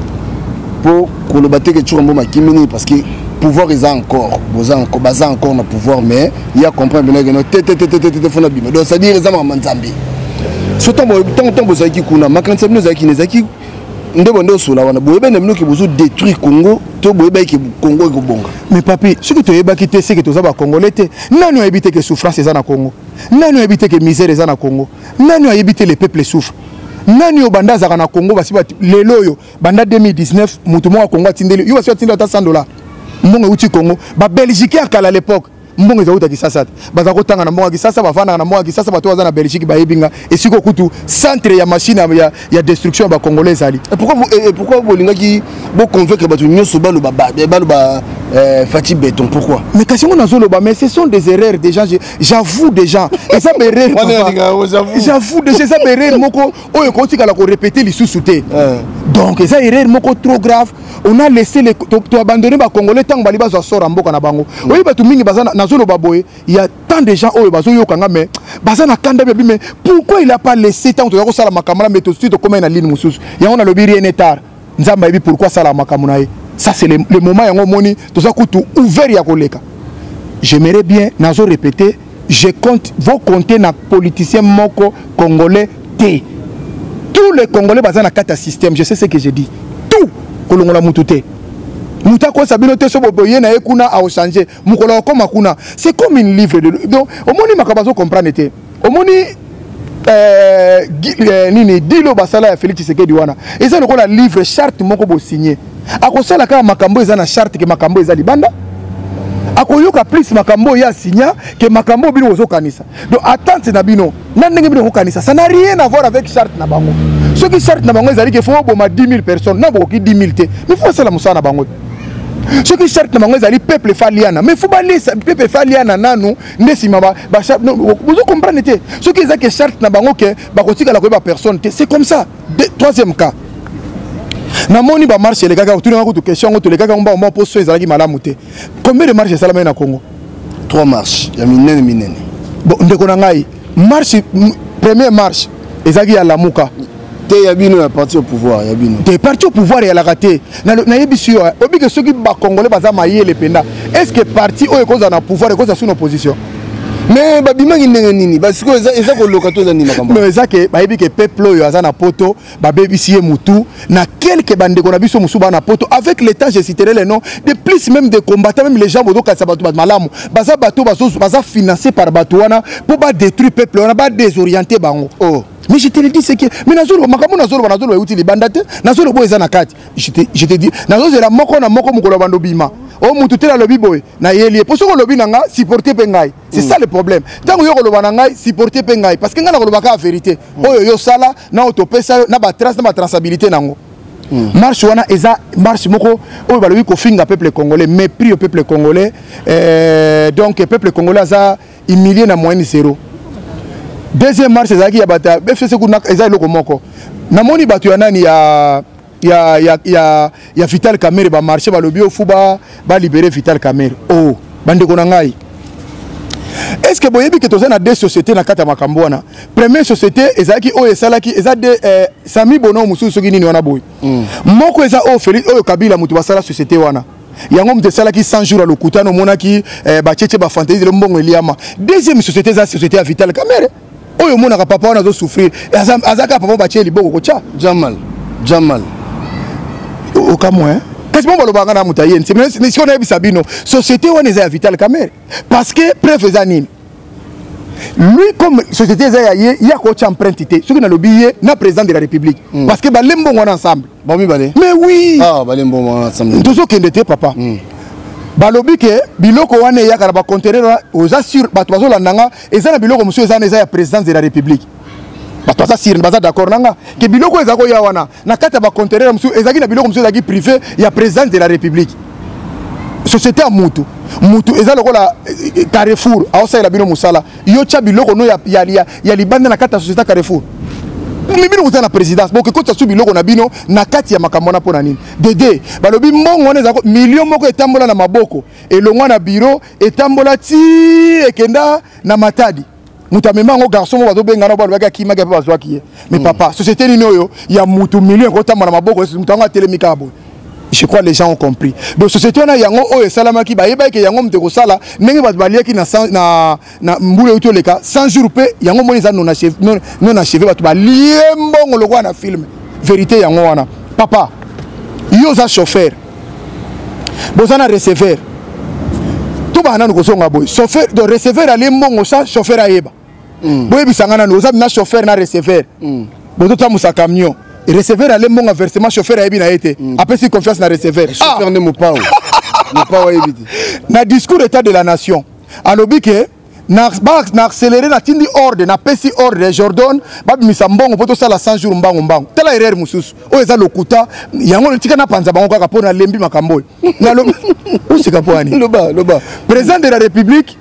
pour ko le batte que tu rembo makimini parce que pouvoir est encore boza encore baza encore na pouvoir mais il y a comprendre bien que no tete tete tete fona bima donc ça dire ezama manzambi surtout tant tant boza ki kuna makansa bino za ki nezaki ndebo ndo sola wana boyeba na bino ki bozo détruire Congo to boyeba ki Congo ko bonga mais papi ce que tu yeba ki te c'est que to za ba congolais te nani a évité que souffrance eza na Congo nani a évité que misère eza na Congo nani a évité les peuples souffrent nani o banda za na Congo basi lelo yo banda deux mille dix-neuf mutu mo Congo atindeli yo basi atindeli ta cent dollars mbongo uti Congo ba Belgique akala à l'époque mbongo ezauta kisasa baza kotanga na mbongo kisasa bavanda na mbongo kisasa bato baza na Belgique ba yebinga esiko kutu centre ya machine ya ya destruction ba congolais ali et pourquoi et pourquoi bolinga ki bo convaincre bato nyoso ba lo ba ba lo ba Fati Béton pourquoi mais kasi on azolo ba mais ce sont des erreurs des gens j'avoue des gens et ça be erreur j'avoue des gens ça be erreur moko oyo kotika la ko répéter lisusu te donc ça erreur moko trop grave on a laissé les to abandonner ba congolais tant bali bazo sora mboka na bango oyo bato mingi bazana nazolo baboye il y a tant de gens oyo bazo yokanga mais bazana kanda bi mais pourquoi il a pas laissé tant to sala makamala mais to suite comme na ligne mususu ya on a le biri etar nzamba bi pourquoi sala makamuna ça c'est le, le moment yango moni to za kutu ouvert ya koleka j'aimerais bien nazo répéter je compte vos compter na politicien moko congolais T tous les congolais bazana kata système je sais ce que je dis tout kolongola mututé muta ko sabino te so boboye na ekuna a changer mukola koma kuna c'est comme une livre de donc au moni makabazo comprendre te au moni euh nini dilo basala ya Félix Tshisekedi wana eza lokola livre charte moko bo signer akosala kama makambo eza na charte ke makambo eza libanda akoyoka plus makambo ya signa ke makambo bino ozo kanisa donc attente na bino na ndenge bino ko kanisa ça n'a rien à voir avec charte na bango ce qui charte na bango ezali ke faut boma dix mille personnes na boki dix mille te mais faut sala musana bango ce qui charte na bango ezali peuple faliana mais faut baler peuple faliana nanu ndesima ba ba vous comprenez te ce qui est que charte na bango ke ba kotika la ko ba personne c'est comme ça. Troisième cas na moni ba marche les gars autour de question autour les gars on va on pose sur ezalaki malamu te combien de marches ça la na Congo trois marches ya minene minene bon ndeko na ngai marche première marche ezalaki ya Lamuka te ya bino ya parti au pouvoir ya bino des partis au pouvoir ya la raté na na yebisio obi que ceux qui ba congolais baza mayele penda est-ce que parti o ekoza na pouvoir ekoza sous opposition mais babimaki ndenge nini parce que eza ko lokato za nini makambo mais eza ke bayebi ke peuple oyo aza na poto babebisi ye mutu na quelque bandeko na biso musu ba na poto avec l'état je citerai les noms de plus même des combattants même les gens bodo ka sabatu malamu baza bato bazo baza financé par bato wana pour ba détruire peuple wana ba désorienter bango oh mais je te le dis c'est que mais nazolo makambo nazolo nazolo utili bandate nazolo bo eza na kati je te je te dis nazolo la moko na moko mukolo bando bima o mutu te la lobi boy na yeli pour ce que lobi nanga supporter pengai c'est ça le problème tant que yo ko loba nanga supporter pengai parce que ngana ko loba ka vérité oyo yo sala na autopesa na ba trace na ba traçabilité nango marche wana eza marche moko oyo balobi ko finga peuple congolais mépris au peuple congolais euh, donc peuple congolais aza humilié na moyenne zéro. Deuxième marche ezaki ya bata F C C kuna eza loko moko namoni batu ya nani ya ya ya ya ya Vital Kamerhe ba marché ba lobi ofuba ba libérer Vital Kamerhe oh bande ko na ngai est-ce que boyebi que toza na deux sociétés na kata makambo wana première société ezaki o esalaki eza de eh, Sami Bono mususu soki nini wana boy moko eza o Félix o Kabila mutu basala société wana yango mte sala ki cent jours à lokuta no mona ki ba tchétché ba fantaisie le mbongo eliama deuxième société za société à Vital Kamerhe oyo mona ka papa wana zo souffrir azaka papa ba tché liboko ko tcha Jamal Jamal au Cameroun qu'est-ce que bon ba na mutaye c'est si on a bisabino société wana za Vital Kamerhe parce que preuve za nini lui comme société za ya ya ko tcha emprunté ce que na lobiye na président de la République mm. parce que ba lembo wana ensemble bon mi balé mais oui ah ba lembo wana ensemble toujours kende te papa mm. balobi ke biloko wana ya kala ba conteneur aux assure ba to bazolandanga eza na biloko monsieur eza na eza ya présidence de la République ba to assure baza d'accord nanga ke biloko eza ko ya wana na kata ba conteneur monsieur eza ki na biloko monsieur eza ki privé ya présidence de la République société à mutu mutu eza lokola Carrefour aosa la bino musala yo cha biloko no ya ya ya libanda na kata société Carrefour mimi na présidence bon que quand ça subi biloko na bino na kati ya makambo na pona nini dede balobi mbongo wana eza million moko etambola na maboko elongwa na bureau etambola ti ekenda na matadi mutamema ngo garçon mo bazo benga na ba baka kimaka pa bazwa kiye mais papa société ni noyo ya mutu million ko tambola na maboko mutango atelemika bo. Je crois que les gens ont compris. Donc, société, on a yango o salama ki ba yeba ke yango mte ko sala ndenge ba balia ki na na na mbule uto leka cent jours pe yango moni za non achevé non non achevé ba to ba liembongo lokwa na film. Vérité yango wana. Papa, yo za chauffeur. Bozana receveur. To ba nanu ko songa boy. Chauffeur do receveur ali mbongo sa chauffeur ayeba. Boy bisangana no za na chauffeur na receveur. Bozo ta musa camion. Receveur allait mon versement chauffeur a bien été après si confiance na receveur chauffeur ne mou pas ne pas éviter na discours état de la nation alobi ke na ba na accélérer na tindi ordre na pesi ordre Jordan ba bimisa mbongo poto sala cent jours mbango mbango tala erreur mususu o eza lokuta yango tika na panza bango kaka pona lembi makambo na lobi o sika poani loba loba président de la République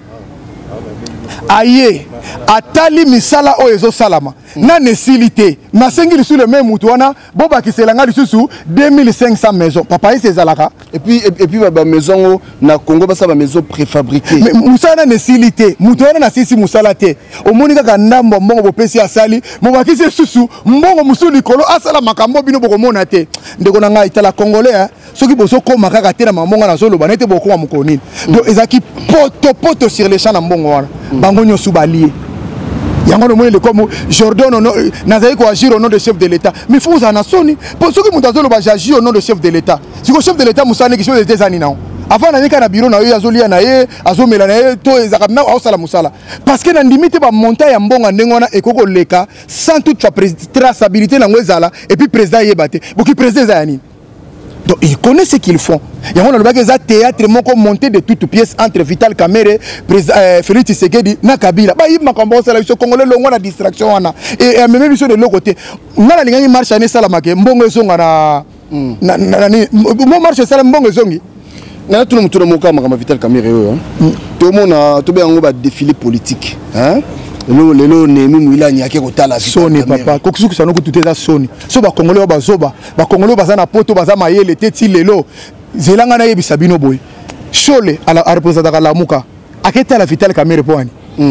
aye atali misala o ezo salama na nesilité na sengi sur le même mutuana boba kiselanga lisusu deux mille cinq cents maisons papa ese zalaka et puis et puis ba maison na Congo ba sa ba maison préfabriquée mais musala nesilité mutuana na sisi musala te omonika ka ndambo mbongo bopesi asali mobakisi susu mbongo musuli kolo asala makambo bino boko mona te ndeko na ngai tala congolais hein soki boso koma kaka te na mbongo na solo banete boko wa mukonini donc ezaki poto poto sur les champs na mbongo wana bango nyosu balié yango no le comme Jordan no nazali ko agir au nom du chef de l'état mais faut ça na soni pour ceux qui mutazolo ba agir au nom du chef de l'état si le chef de l'état musane qui chose des années non avant na nika na bureau na yo azolia na ye azomela na ye to ezaka na osala musala parce que na limite ba monta ya mbonga ndengona ekoko leka sans toute traçabilité na ngwezala et puis président yebate boki président za yani. Donc ils connaissent ce qu'ils font. Il y a un théâtre moko monté de toutes pièces entre Vital Kamerhe, euh, Félix Tshisekedi, na Kabila. Bah il m'a composé la mission congolais longo la distraction wana. Et même mission de l'autre côté. On a la ligne marche année salamake mbongo zonga na na na ni mo marche salam mbongo zongi. Na tout le monde tout le monde comme Vital Kamerhe yo. Tout le monde tout bien on va défiler politique, hein? Lelo lelo nemi mwila nyake kotala soni papa kokusuku sanoku tuteza soni so ba congolais ba zoba ba congolais baza na poto baza mayele teti lelo zelanga na yebisa bino boy chole ala representaka la muka aketa la Vital Kamerhe poani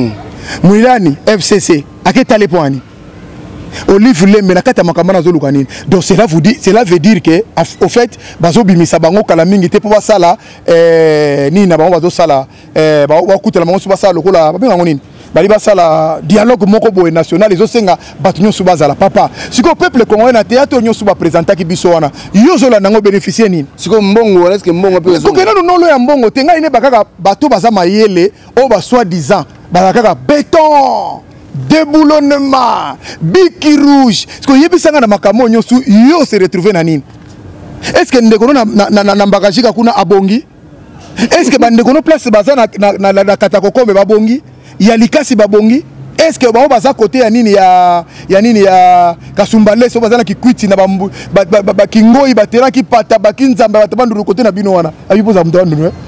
mwilani F C C aketa le poani Olive Lembe na kata makamana zoluka nini donc cela vous dit cela veut dire que au fait bazo bimisa bango kala mingi te po basala euh ni na bango bazo sala euh ba kutela bango so basala lokola ba benga nini bali basala dialogue moko boye national ezo senga batu nyoso bazala papa siko peuple congolais na théâtre nyoso ba présenter ki biso wana yozola nango bénéficier nini siko mbongo est-ce que mbongo pe ko kena no lo ya mbongo te ngai ne bakaka bato baza mayele o ba soi disant bakaka béton déboulonnement biki rouge siko yebisanga na makamo nyoso yo se retrouver na nini est-ce que ndeko na na na mbakajika kuna abongi est-ce que bandeko no place baza na na na katakokombe babongi ya likasi babongi est-ce que ba baza côté ya nini ya ya nini ya Kasumbale so baza na kikwiti na bambu ba kingoi batera ki pata bakinzamba batabanduru côté na bino wana abipoza mtu wandu eh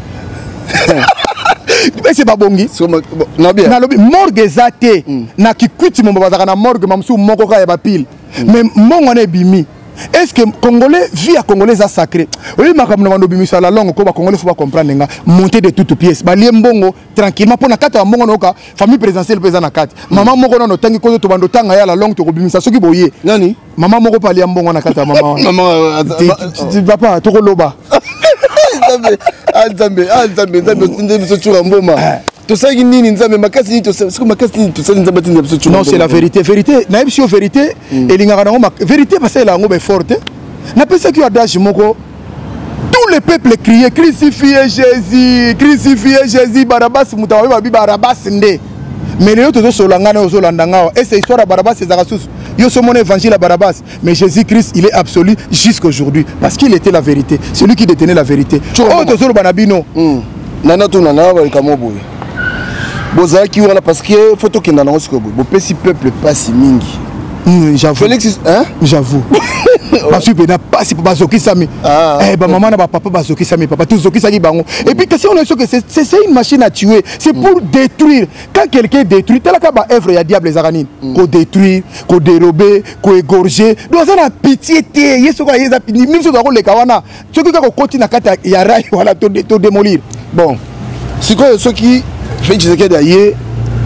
c'est babongi na bien na lobi morgue zate na kikwiti mo baza na morgue mamsu moko ka ya bapile mais mongo na bimi. Est-ce que Congolais, vie à Congolais a sacré? Oui, ma comme nous bimisa la langue, comme Congolais faut pas comprendre nga monter de toutes pièces. Ba liembongo tranquillement pour na kata mbongo noka famille présidentielle pesa na kata. Maman moko no tangi ko to bando tanga ya la langue to bimisa soki boye. Nani? Maman moko pa liembongo na kata maman. Maman tu vas pas to loba. nzambe ah nzambe ah nzambe nzambe nzambe so chura mboma to ça qui nini nzambe makasi ni to c'est que makasi ni to ça nzambe nzambe so chura non c'est la vérité vérité na ebisi vérité elingaka nango vérité parce que la ngo be forte na pesa ki adage moko tout le peuple criait crucifiez Jésus crucifiez Jésus Barabas mutawa babi Barabas nde mais les autres solangana ozolandanga et c'est histoire de Barabas et Zarasus yo so mon évangile à Barabas mais Jésus-Christ il est absolu jusqu'à aujourd'hui parce qu'il était la vérité celui qui détenait la vérité oh to zolo banabino nana to nana ba kamoboy bozala ki wana parce que photo kenda nango sikobo bo pesi peuple passe mingi Mmh, j'avoue. Félix, hein? J'avoue. Parce que n'a pas si papa Zoki Sami. Eh ben maman n'a pas papa Zoki Sami, papa tout Zoki Sami bango. Et puis si on est sûr que c'est c'est une machine à tuer, c'est pour détruire. Quand quelqu'un détruit, tel que ba œuvre il y a diable les aranines, qu'on détruire, qu'on dérober, qu'on égorger. Donc ça n'a pitié té, yeso ka yeza pini, même si on le kawana. Ce qui ka continue na kata ya rai voilà to to démolir. Bon. C'est quoi ceux qui fait que c'est d'ailleurs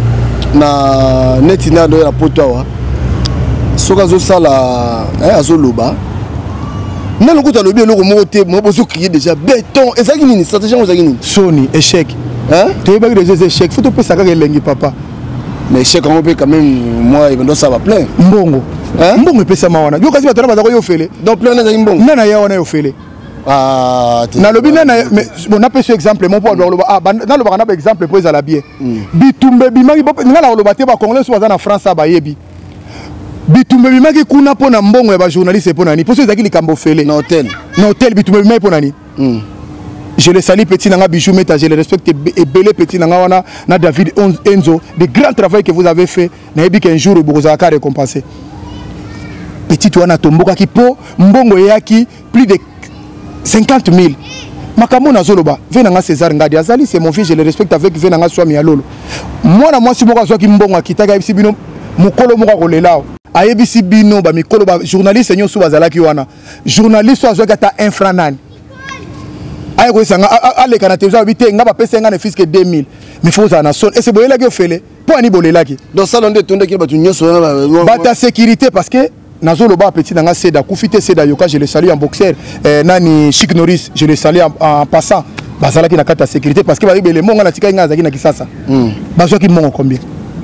na netina do ya potawa. Soka zo sala hein azoloba na lokuta lobi eloko moko te mo bozo crier déjà béton et ça qui ni stratégie on ça qui ni Sony échec hein tu veux des échecs faut te passer ka lengi papa mais échec on peut quand même moi il ça va plein mbongo hein mbongo pesa mawana yo kasi batana bazako yo fele donc plein na mbongo nana ya wana yo fele ah na lobi nana mais bon na pesa exemple mon pour loba ah na loba na exemple pour ezala bien bitumbe bimaki ngala loba te ba congolais so bazana na France ba yebi bitumbe bimaki kuna pona mbongo ya ba journaliste pona ni poso ezaki likambo fele na hôtel na hôtel bitumbe bimaki pona ni je le salue petit nanga bijou meta je le respecte et belé petit nanga wana na David Enzo de grand travail que vous avez fait na ebi qu'un jour vous allez récompenser petit wana tomboka ki po mbongo yaki plus de cinquante mille makambo na zoloba venanga César Ngadi azali c'est mon fils je le respecte avec venanga swami alolo moi na moi si moko azwaki mbongo akitaka ebisi bino mukolo moko kolelao ayebisi bino ba mikolo ba journaliste nyonso bazalaki wana journaliste azwaki ata un franc nani aye ko sanga aleka na télévision bité nga ba pesa nga ne fisque deux mille mais faut ça na son et c'est boyelaki ofele po ani bolelaki donc ça londe tonde ki ba tu nyonso ba ta sécurité parce que nazo loba petit nanga seda kufite seda yoka je le salue en boxeur eh, nani Chic Norris je le salue en, en passant bazalaki na kata sécurité parce que ba ibele monga na tika nga azaki na kisasa mm. bazwaki mongo combien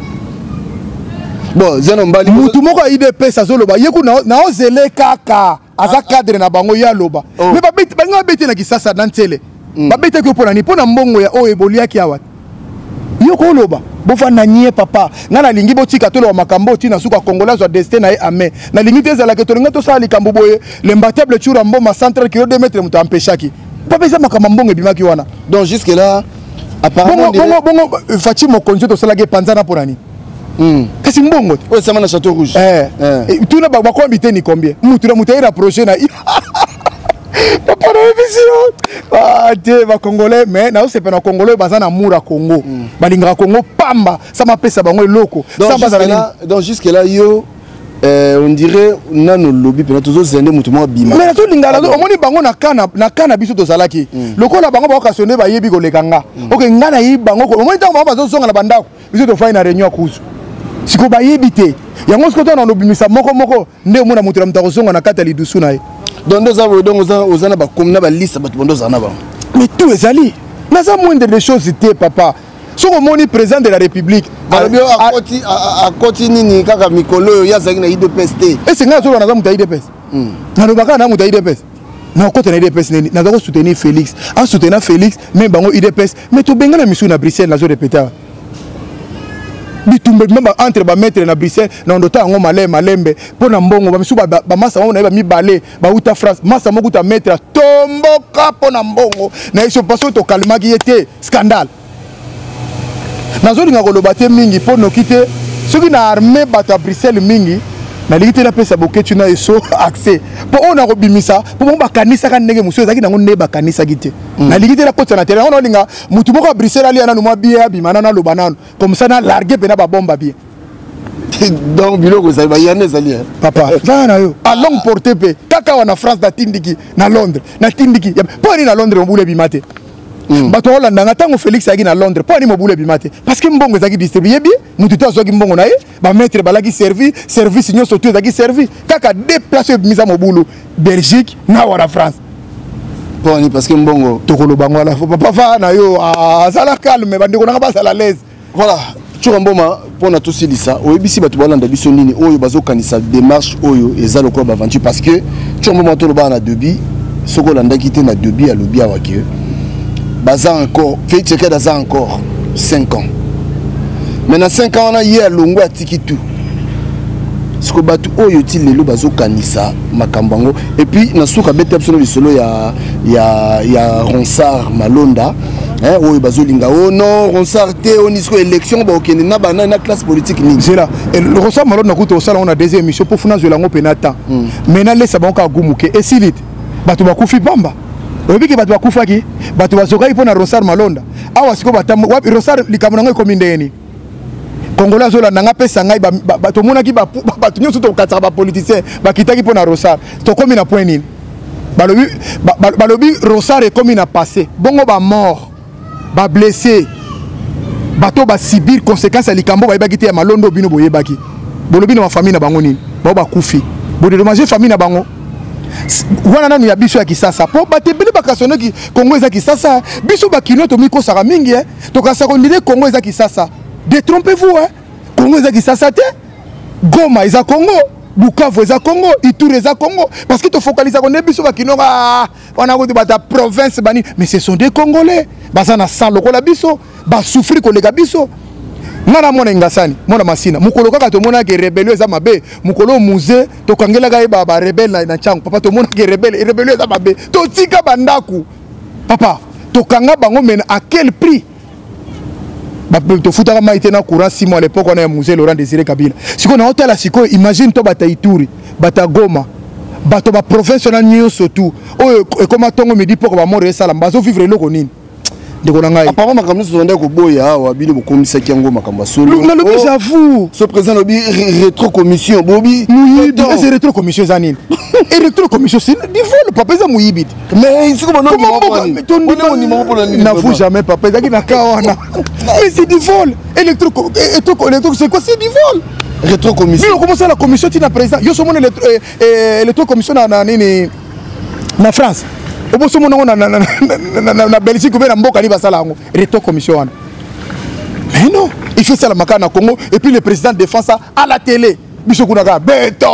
bon zeno mbali mutu moko I D P sa zoloba yeku na na ozele kaka aza cadre na bango ya loba mais ba beti ba ngabeti na kisasa na ntele ba beti ko pona ni pona mbongo ya o eboliaki awa yoko loba bofa na nie papa ngana lingi botika tolo wa makambo tina suka congolais wa destin na ame na lingi tezala ke tolinga to sala likambo boye le mbatable chura mboma central kilo deux mètres mutu ampeshaki papa isa makambo mbongo ebimaki wana donc jusque là apparemment bongo bongo bongo fachi mo konjo to sala ke panzana pona ni Mm. Kasi mbongo o sama na Château Rouge eh, eh. Tu na ba kwa mbite ni combien mutu na mutu ira projet na papa na vision ah te ba congolais mais na c'est pas na congolais bazana mura Congo mm. Balinga Congo pamba ça m'apesa bango loko ça bazana donc jusque là yo euh, on dirait nano lobby pena tozo zende mutu mo bima mais to lingala o moni bango na kana na kana biso to zalaki mm. Lokola bango ba okasonné ba yebi ko lekanga mm. OK ngana yi bango ko o moni tango ba zo zonga na bandako biso to faina réunion kuzu siko ba yebite yango siko to na lobimisa moko moko nde mona mutu na mutako zonga na kata lidusu na ye donc za donc za ozana ba komna ba liste ba tondo zana ba mais tout ezali na za moindre des choses te papa soko moni président de la république balobio a koti a koti nini kaka mikolo ya zaki na I D P S T et c'est nga zo na za mutu I D P S na lobaka na mutu I D P S na kota na I D P S neni na za soutenir Félix en soutenant Félix même bango I D P S mais to benga na misu na Bruxelles na zo répéter bitumbe même entre ba mettre na Bruxelles na ndota ngo malé malembe pona mbongo ba misu ba massa ngo na ba mibale ba uta France massa mo kuta mettre tomboka pona mbongo na iso paso to kalmaki yete scandale nazo linga koloba te mingi pono kite soki na armée bata Bruxelles mingi na ligite na pesa boketu na eso accès po ona ko bimisa po mo bakanisa ka ndenge muso ezaki nango ne bakanisa kite na ligite na kota na terrain ona linga mutu moko a Bruxelles ali ana no mwa bia bimana na lobanano comme ça na larguer pena ba bomba bien donc biloko ça va yane zali papa va na yo a longue portée pe kaka wana France da tindiki na Londres na tindiki po ni na Londres on boule bimate bato Hollande nga tango Félix yaki na Londres po ni mo boule bimate parce que mbongo ezaki distribuer bien mutu to azoki mbongo na ye ba mettre balaki servi service nyonso to ezaki servi kaka déplacer mise mo boulou Belgique na wala France Poni parce que mbongo tokolo bango ala faut papa va na yo azala calme bandeko na ba sala l'aise. Voilà, Churamboma pona to silisa oyebisi batu balanda biso nini oyo bazokanisa démarche oyo ezalo ko ba aventure parce que Churamboma to ba na debi soko landa kité na debi à lobby awake. Baza encore fait checker daza encore cinq ans. Maintenant cinq ans on a hier longo atiki tout. Siko batu oyo ti lelo bazokanisa makambango et puis na suka bete absolu lisolo ya ya ya Ronsard Malonda hein oyo bazolinga oh non Ronsard te on isko élection ba okende na bana na classe politique ni c'est là et le Ronsard Malonda kuto sala on a deuxième émission pour funa zola ngo penata maintenant laisse banka gumuke et silit batu bakufi pamba obiki batu bakufa ki batu bazoka ipo na Ronsard Malonda awa siko batam wapi Ronsard likamuna ngo komindeni Congolais zola nanga pesa ngai ba to mona ki ba ba to nyoso to katsa ba politicien ba kitaki pona Ronsard to komi na point nini balobi balobi Ronsard est comme na passé bongo ba mort ba blessé bato ba subir conséquences à likambo ba ibaki te ya malondo bino boye baki bolobi na ma famille na bango nini ba ba kufi bo dédommager famille na bango wana nanu ya biso ya kisasa po batebeli bakasono ki Congo eza kisasa biso bakino to miko saka mingi eh to kasa ko ndile Congo eza kisasa. Détrompez-vous, hein? Congo est Kisasa, Goma est Congo, Bukavu est Congo, Ituri est Congo. Parce qu'ils te focalisent sur les bisous qui n'ont pas la province, mais ce sont des Congolais. Bazana sans le la biso, ba souffrir que les gabiso. Nana mona ngasani, mona masina. Mukolo kaka to mona ke rebelle za mabe. Mukolo musée to kangela ga ba ba rebelle na changu. Papa to mona ke rebelle, rebelle za mabe. To tika bandaku. Papa, to kanga bango men à quel prix? To futaka maite na courant six mois à l'époque on a musée Laurent Désiré Kabila. Si on a hôtel à Siko, imagine to bata Ituri, bata Goma, bata ba province na nyo surtout. Oh comment tongo me dit pour ba mort sala bazo vivre loko nini. Ndeko na ngai. Apparemment makambo so ndeko boya wa bili bokomisa kiango makamba solo. Non le j'avoue. Ce président lobi rétro commission bobi. Muyibi, c'est rétro commission zanine. Et rétro commission c'est du vol papa za muyibi. Mais il faut que on non n'avoue jamais papa zaki na kawana. Mais c'est du vol. Électro électro c'est quoi c'est du vol. Rétro commission. Mais on commence la commission tina président. Yo so mon électro commission na nini na France. Obo so mon na na na Belgique ou na mboka ni basala ngo. Rétro commission. Mais non, il fait ça la makana Congo et puis le président défend ça à la télé. Biso kunaka béton,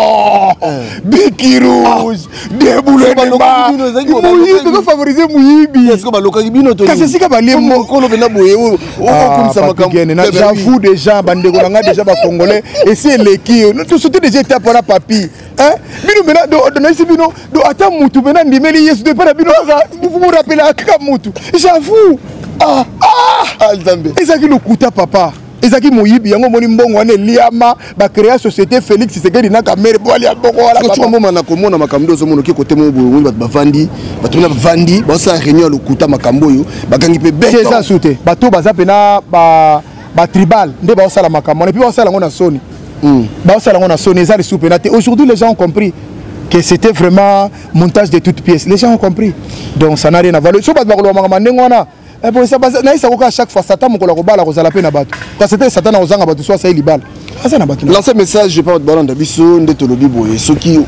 biki rouge, déboulé de bas. Mouyibi, tu veux favoriser Mouyibi. Est-ce que baloka bino to? Kasi sika ba lemo. Kolo bena boye o o sa makambo. J'avoue déjà bandeko nga déjà ba congolais et c'est l'équipe. Nous tous déjà été pour la papi. Hein? Bino mena do do ici bino do ata mutu mena ndimeli yesu de para bino vous vous rappelez aka mutu. J'avoue. Ah ah Alzambe. Ezaki le kuta papa. Ezaki Moyibi yango moni mbongo wana liama ba créer société Félix Tshisekedi na kamere bo ali abongo wala papa. Tu mboma na komona makambo zo mono ki côté mo bo ba bavandi, ba tuna bavandi, ba sa réunion lokuta makambo yo, ba gangi pe beto. C'est ça souté. Bato baza pena ba ba tribal, nde ba osala makambo et puis ba osala ngona soni. Hmm. Ba osala ngona soni za le soupenate. Aujourd'hui les gens ont compris que c'était vraiment montage de toutes pièces. Les gens ont compris. Donc ça n'a rien à voir. So ba ba lo mango wana. Et pour ça, à chaque fois, Satan m'a la rosala peine à battre. Quand c'était Satan aux angles, soit ça il balle. Lancer message, je parle de ballon d'Abisso, de Tolobibo et ceux qui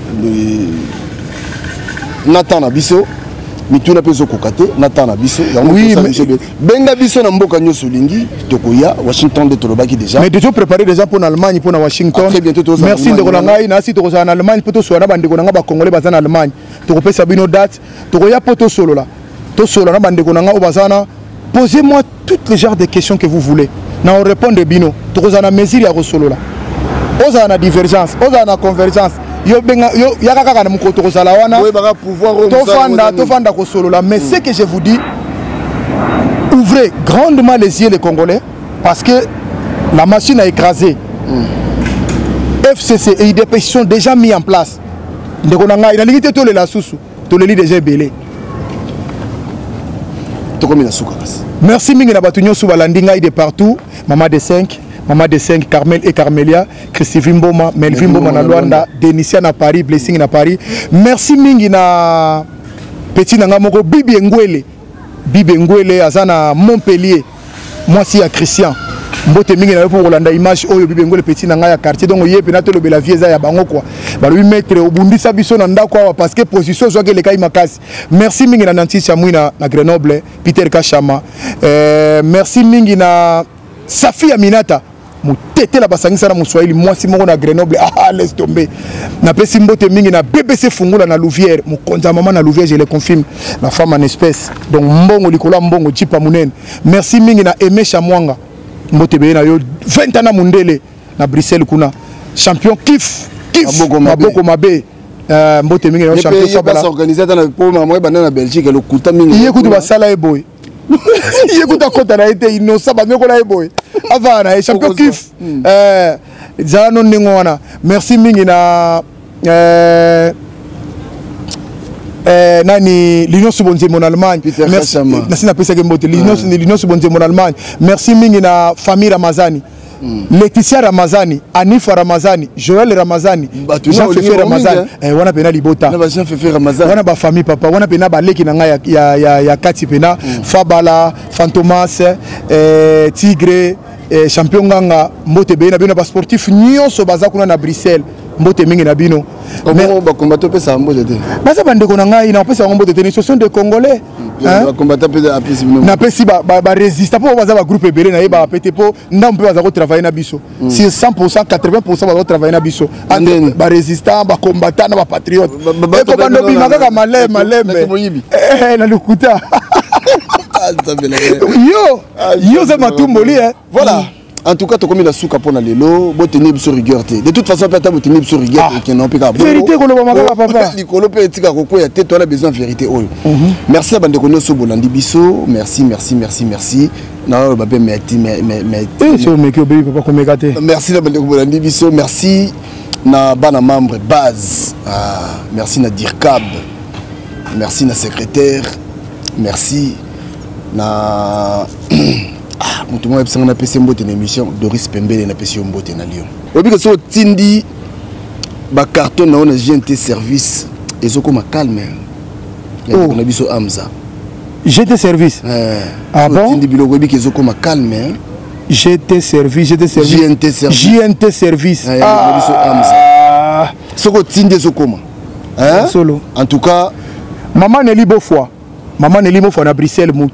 Nathan Abisso, mais tout n'a pas de côté, Nathan Abisso. Oui, mais Ben Abisso n'a pas de Solingi, Tokoya, Washington de Tolobaki déjà. Mais déjà préparé déjà pour l'Allemagne, pour Washington. Très bientôt, merci de Rolangaï, Nasi, tu en Allemagne, pour tout soit là-bas, de Gonanga, Congolais, en Allemagne. Tu repères Sabino date, Tokoya, Poto Solo là. Tout solo là-bas, de Gonanga, Obazana. Posez-moi toutes les genres de questions que vous voulez. Nous répondons de bino. Vous avez une mesure à solo là. Vous avez une divergence. Vous avez une convergence. Yo benga yo yakaka kana mukoto kozala wana. Oui, baka pouvoir tofanda tofanda ko solo là. Mais ce que je vous dis, ouvrez grandement les yeux les Congolais parce que la machine a écrasé. F C C et I D P sont déjà mis en place. Ndekonanga ina limité to le la susu. To le li déjà belé. Merci mingi na batunyo sou balandinga de partout. Maman de cinq, maman de cinq, Carmel et Carmelia, Christine Mboma, Melvin Mboma na Luanda, Denisia na Paris, Blessing na Paris. Merci mingi na petit nanga moko Bibi Ngwele. Bibi Ngwele azana Montpellier. Moi si à Christian. mbote mingi na pour Rolanda image oyo bibengo le petit nanga ya quartier donc yé pe na to lobela vie eza ya bango quoi ba lui mettre obundisa biso na ndako awa parce que position zo ke le kai makasi merci mingi na Nanti Chamwina na Grenoble Peter Kachama euh, merci mingi na Safi Aminata mutete la basangisa na Mswahili moi si moko na Grenoble ah laisse tomber na pesi mbote mingi na B B C Fungula na Louvière mon konza maman na Louvière je le confirme la femme en espèce donc mbongo likola mbongo jipa munene merci mingi na Aimé Chamwanga mbote be na yo vingt ans na mundele na Bruxelles kuna champion kif kif maboko mabe euh mbote mingi na champion ça va s'organiser dans le pour moi bana na Belgique le kuta mingi yekutu basala e boy yekuta kota na été innocent ba meko la e boy avana champion kif euh zano ningo wana merci mingi na euh Euh, nani l'Union Subonze mon Allemagne merci merci na pesa gembote l'Union l'Union Subonze mon Allemagne merci mingi na famille Ramazani mm. Laetitia Ramazani Anifa Ramazani Joël Ramazani Jean Fefe Ramazani eh wana pena libota na ba Jean Fefe Ramazani wana ba famille papa wana pena ba leki na nga ya ya ya, ya kati pena mm. Fabala Fantomas eh Tigre eh, champion nganga mbote be na bino ba sportif nyonso baza kuna na Bruxelles mbote mingi na bino mais ba combattre pesa mbote te baza bandeko na ngai na pesa mbote te ce sont des Congolais ba combattre pesa apesi bino na pesi ba ba résister pour baza ba groupe ebele na yeba pété po ndampe baza ko travailler na biso si cent pour cent quatre-vingts pour cent baza ko travailler na biso ba résistant ba combattant na ba patriote e ko bando bi makaka malé malé eh na lukuta yo yo za matumboli eh voilà. En tout cas, tu as commis la souka pour la lelo, tu tenir sur rigueur. De toute façon, tu as tenir sur rigueur. Vérité, qu'on va manger papa. Nicolo peut être kako ya tête, tu as besoin de vérité. Merci à bande kono so bolandi biso, merci merci merci merci. Na ba be metti mais mais eh so meki obebi papa ko mekate. Merci na bande bolandi biso, merci na bana membre base. Ah, merci na Dirkab. Merci na secrétaire. Merci na ah, mutu mwa pesa na pesa mbote na émission Doris Pembele na pesa mbote na Lyon. Obi que so tindi ba carton na on G N T service ezoko ma calme. Oh na biso Amza. G T service. Eh. Ah bon? Tindi biloko obi que ezoko ma calme. G T service, G T service. G N T service. G N T service. Ah, na biso Amza. Soko tindi ezoko ma. Hein? Solo. En tout cas, maman Nelly Beaufoy. Maman Nelly Beaufoy na Bruxelles mu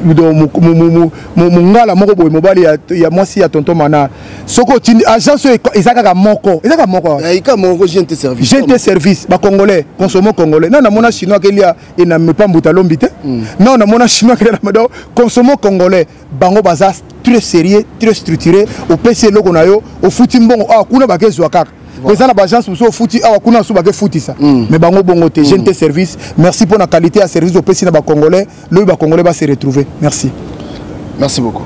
mungala moko boy mobali ya mwasi ya tonton Mana soko tindi agence ezaka moko ezaka moko eka moko G N T service G N T service ba congolais consommons congolais non na mona chinois kelia et na me pas mbuta lombite non na mona chinois kelia na consommons congolais bango baza très sérieux très structuré au P C loko na yo au futi mbongo ah kuna ba kezwa kaka Président de l'agence pour fouti ah kuna sou ba ke fouti ça mais bango bongo te G N T service merci pour la qualité à service au P C na ba congolais le ba congolais va se retrouver merci merci beaucoup.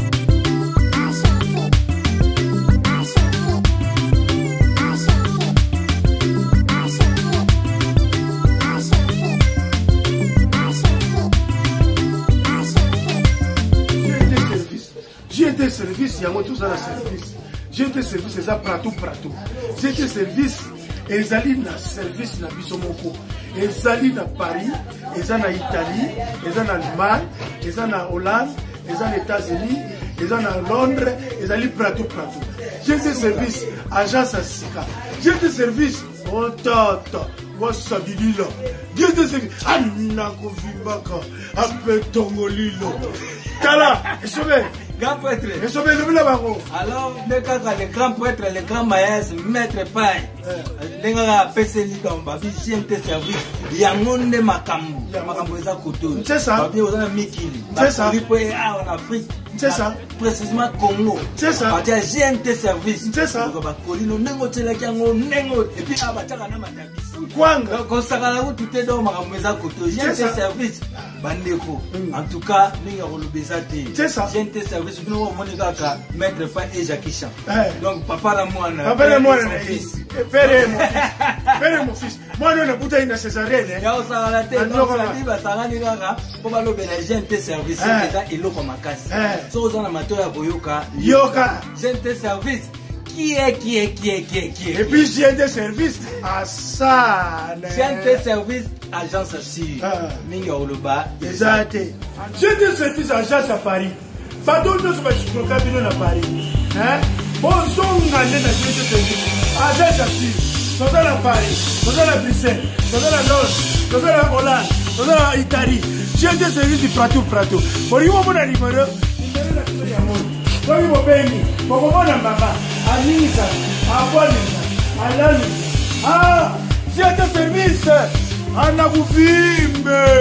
G N T service il y a tout ça la service G N T service c'est ça partout partout G N T service ezali na service na biso moko ezali na Paris ezali na Italie ezali na Allemagne ezali na Hollande ezali na États-Unis ezali na Londres ezali partout partout G N T service agence à Sika G N T service on tata wasabilila G N T service anako vimbaka apetongolilo kala esobe grand prêtre. Alors, le grand prêtre, le grand maïs, maître paille. Les gars, P C L dans Babi, G N T service. Il y a un monde de Makambu. Makambu est à côté. C'est ça. Babi, on a Mikili. C'est ça. En Afrique. C'est ça. Précisément Congo. C'est ça. Il y a G N T service. C'est ça. Et puis, ah, bah, tu as un Kwanga. Quand ça va là, tout est dans Makambu est à côté. G N T service. Bandeko. En tout cas, nous avons le Bézati. C'est ça. G N T service. Nous avons Maître Fa et Jackie Chan. Donc, papa la moine. Papa la moine. Père et mon fils. Père et mon fils. Moi, nous, on a une césarienne. Il y a aussi la tête. Donc, ça dit, bah, ça va dire, pour aller au G N T service. C'est ça, il l'eau comme un casse. Si vous en avez un Boyoka. Yoka. G N T service. Qui est, qui est, qui est, qui est, qui est. Et puis, G N T service à ça. G N T service, agence à Syrie. Minga Oloba. Exact. G N T service, agence à Paris. bato nyonso basikoka bino na Paris bozonga nde na G T service aza Jacques toza na Paris toza na Bruxelles toza na Londres toza na Hollande toza na Italie G T service pratou pratou bolingi bomona nimero nimero na biso ya moto soki bobengi bokomona mbaka alingisa akwalinga alalisa G T service anakuvimbe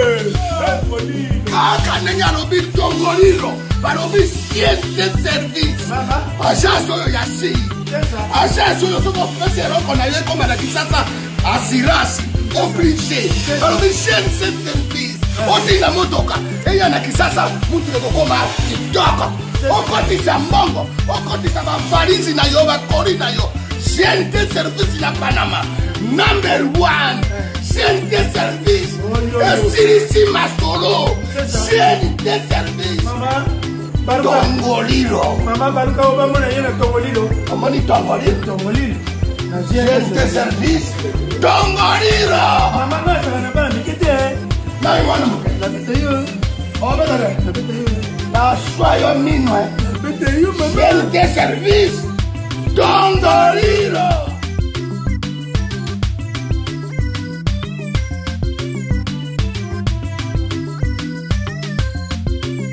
kaka ndenge alobi tongolilo balobi sieste service agence oyo ya si agence oyo soki ofesi eloko na ye koma na kisasa assurance oblige balobi sieste service otinga motoka eya na kisasa mutu ekokoma kitoko okotisa mbongo okotisa bavalisi na yo bakoli na yo sieste service ya Panama number one chaîne de service esirisi masolo chaîne de service Tongolilo mama baluka obamona ye na Tongolilo omoni Tongolilo Tongolilo chaîne de service Tongolilo mama ngata na bana mikete na imana na biteyo obetare na biteyo na soyo minwe biteyo mama chaîne de service Tongolilo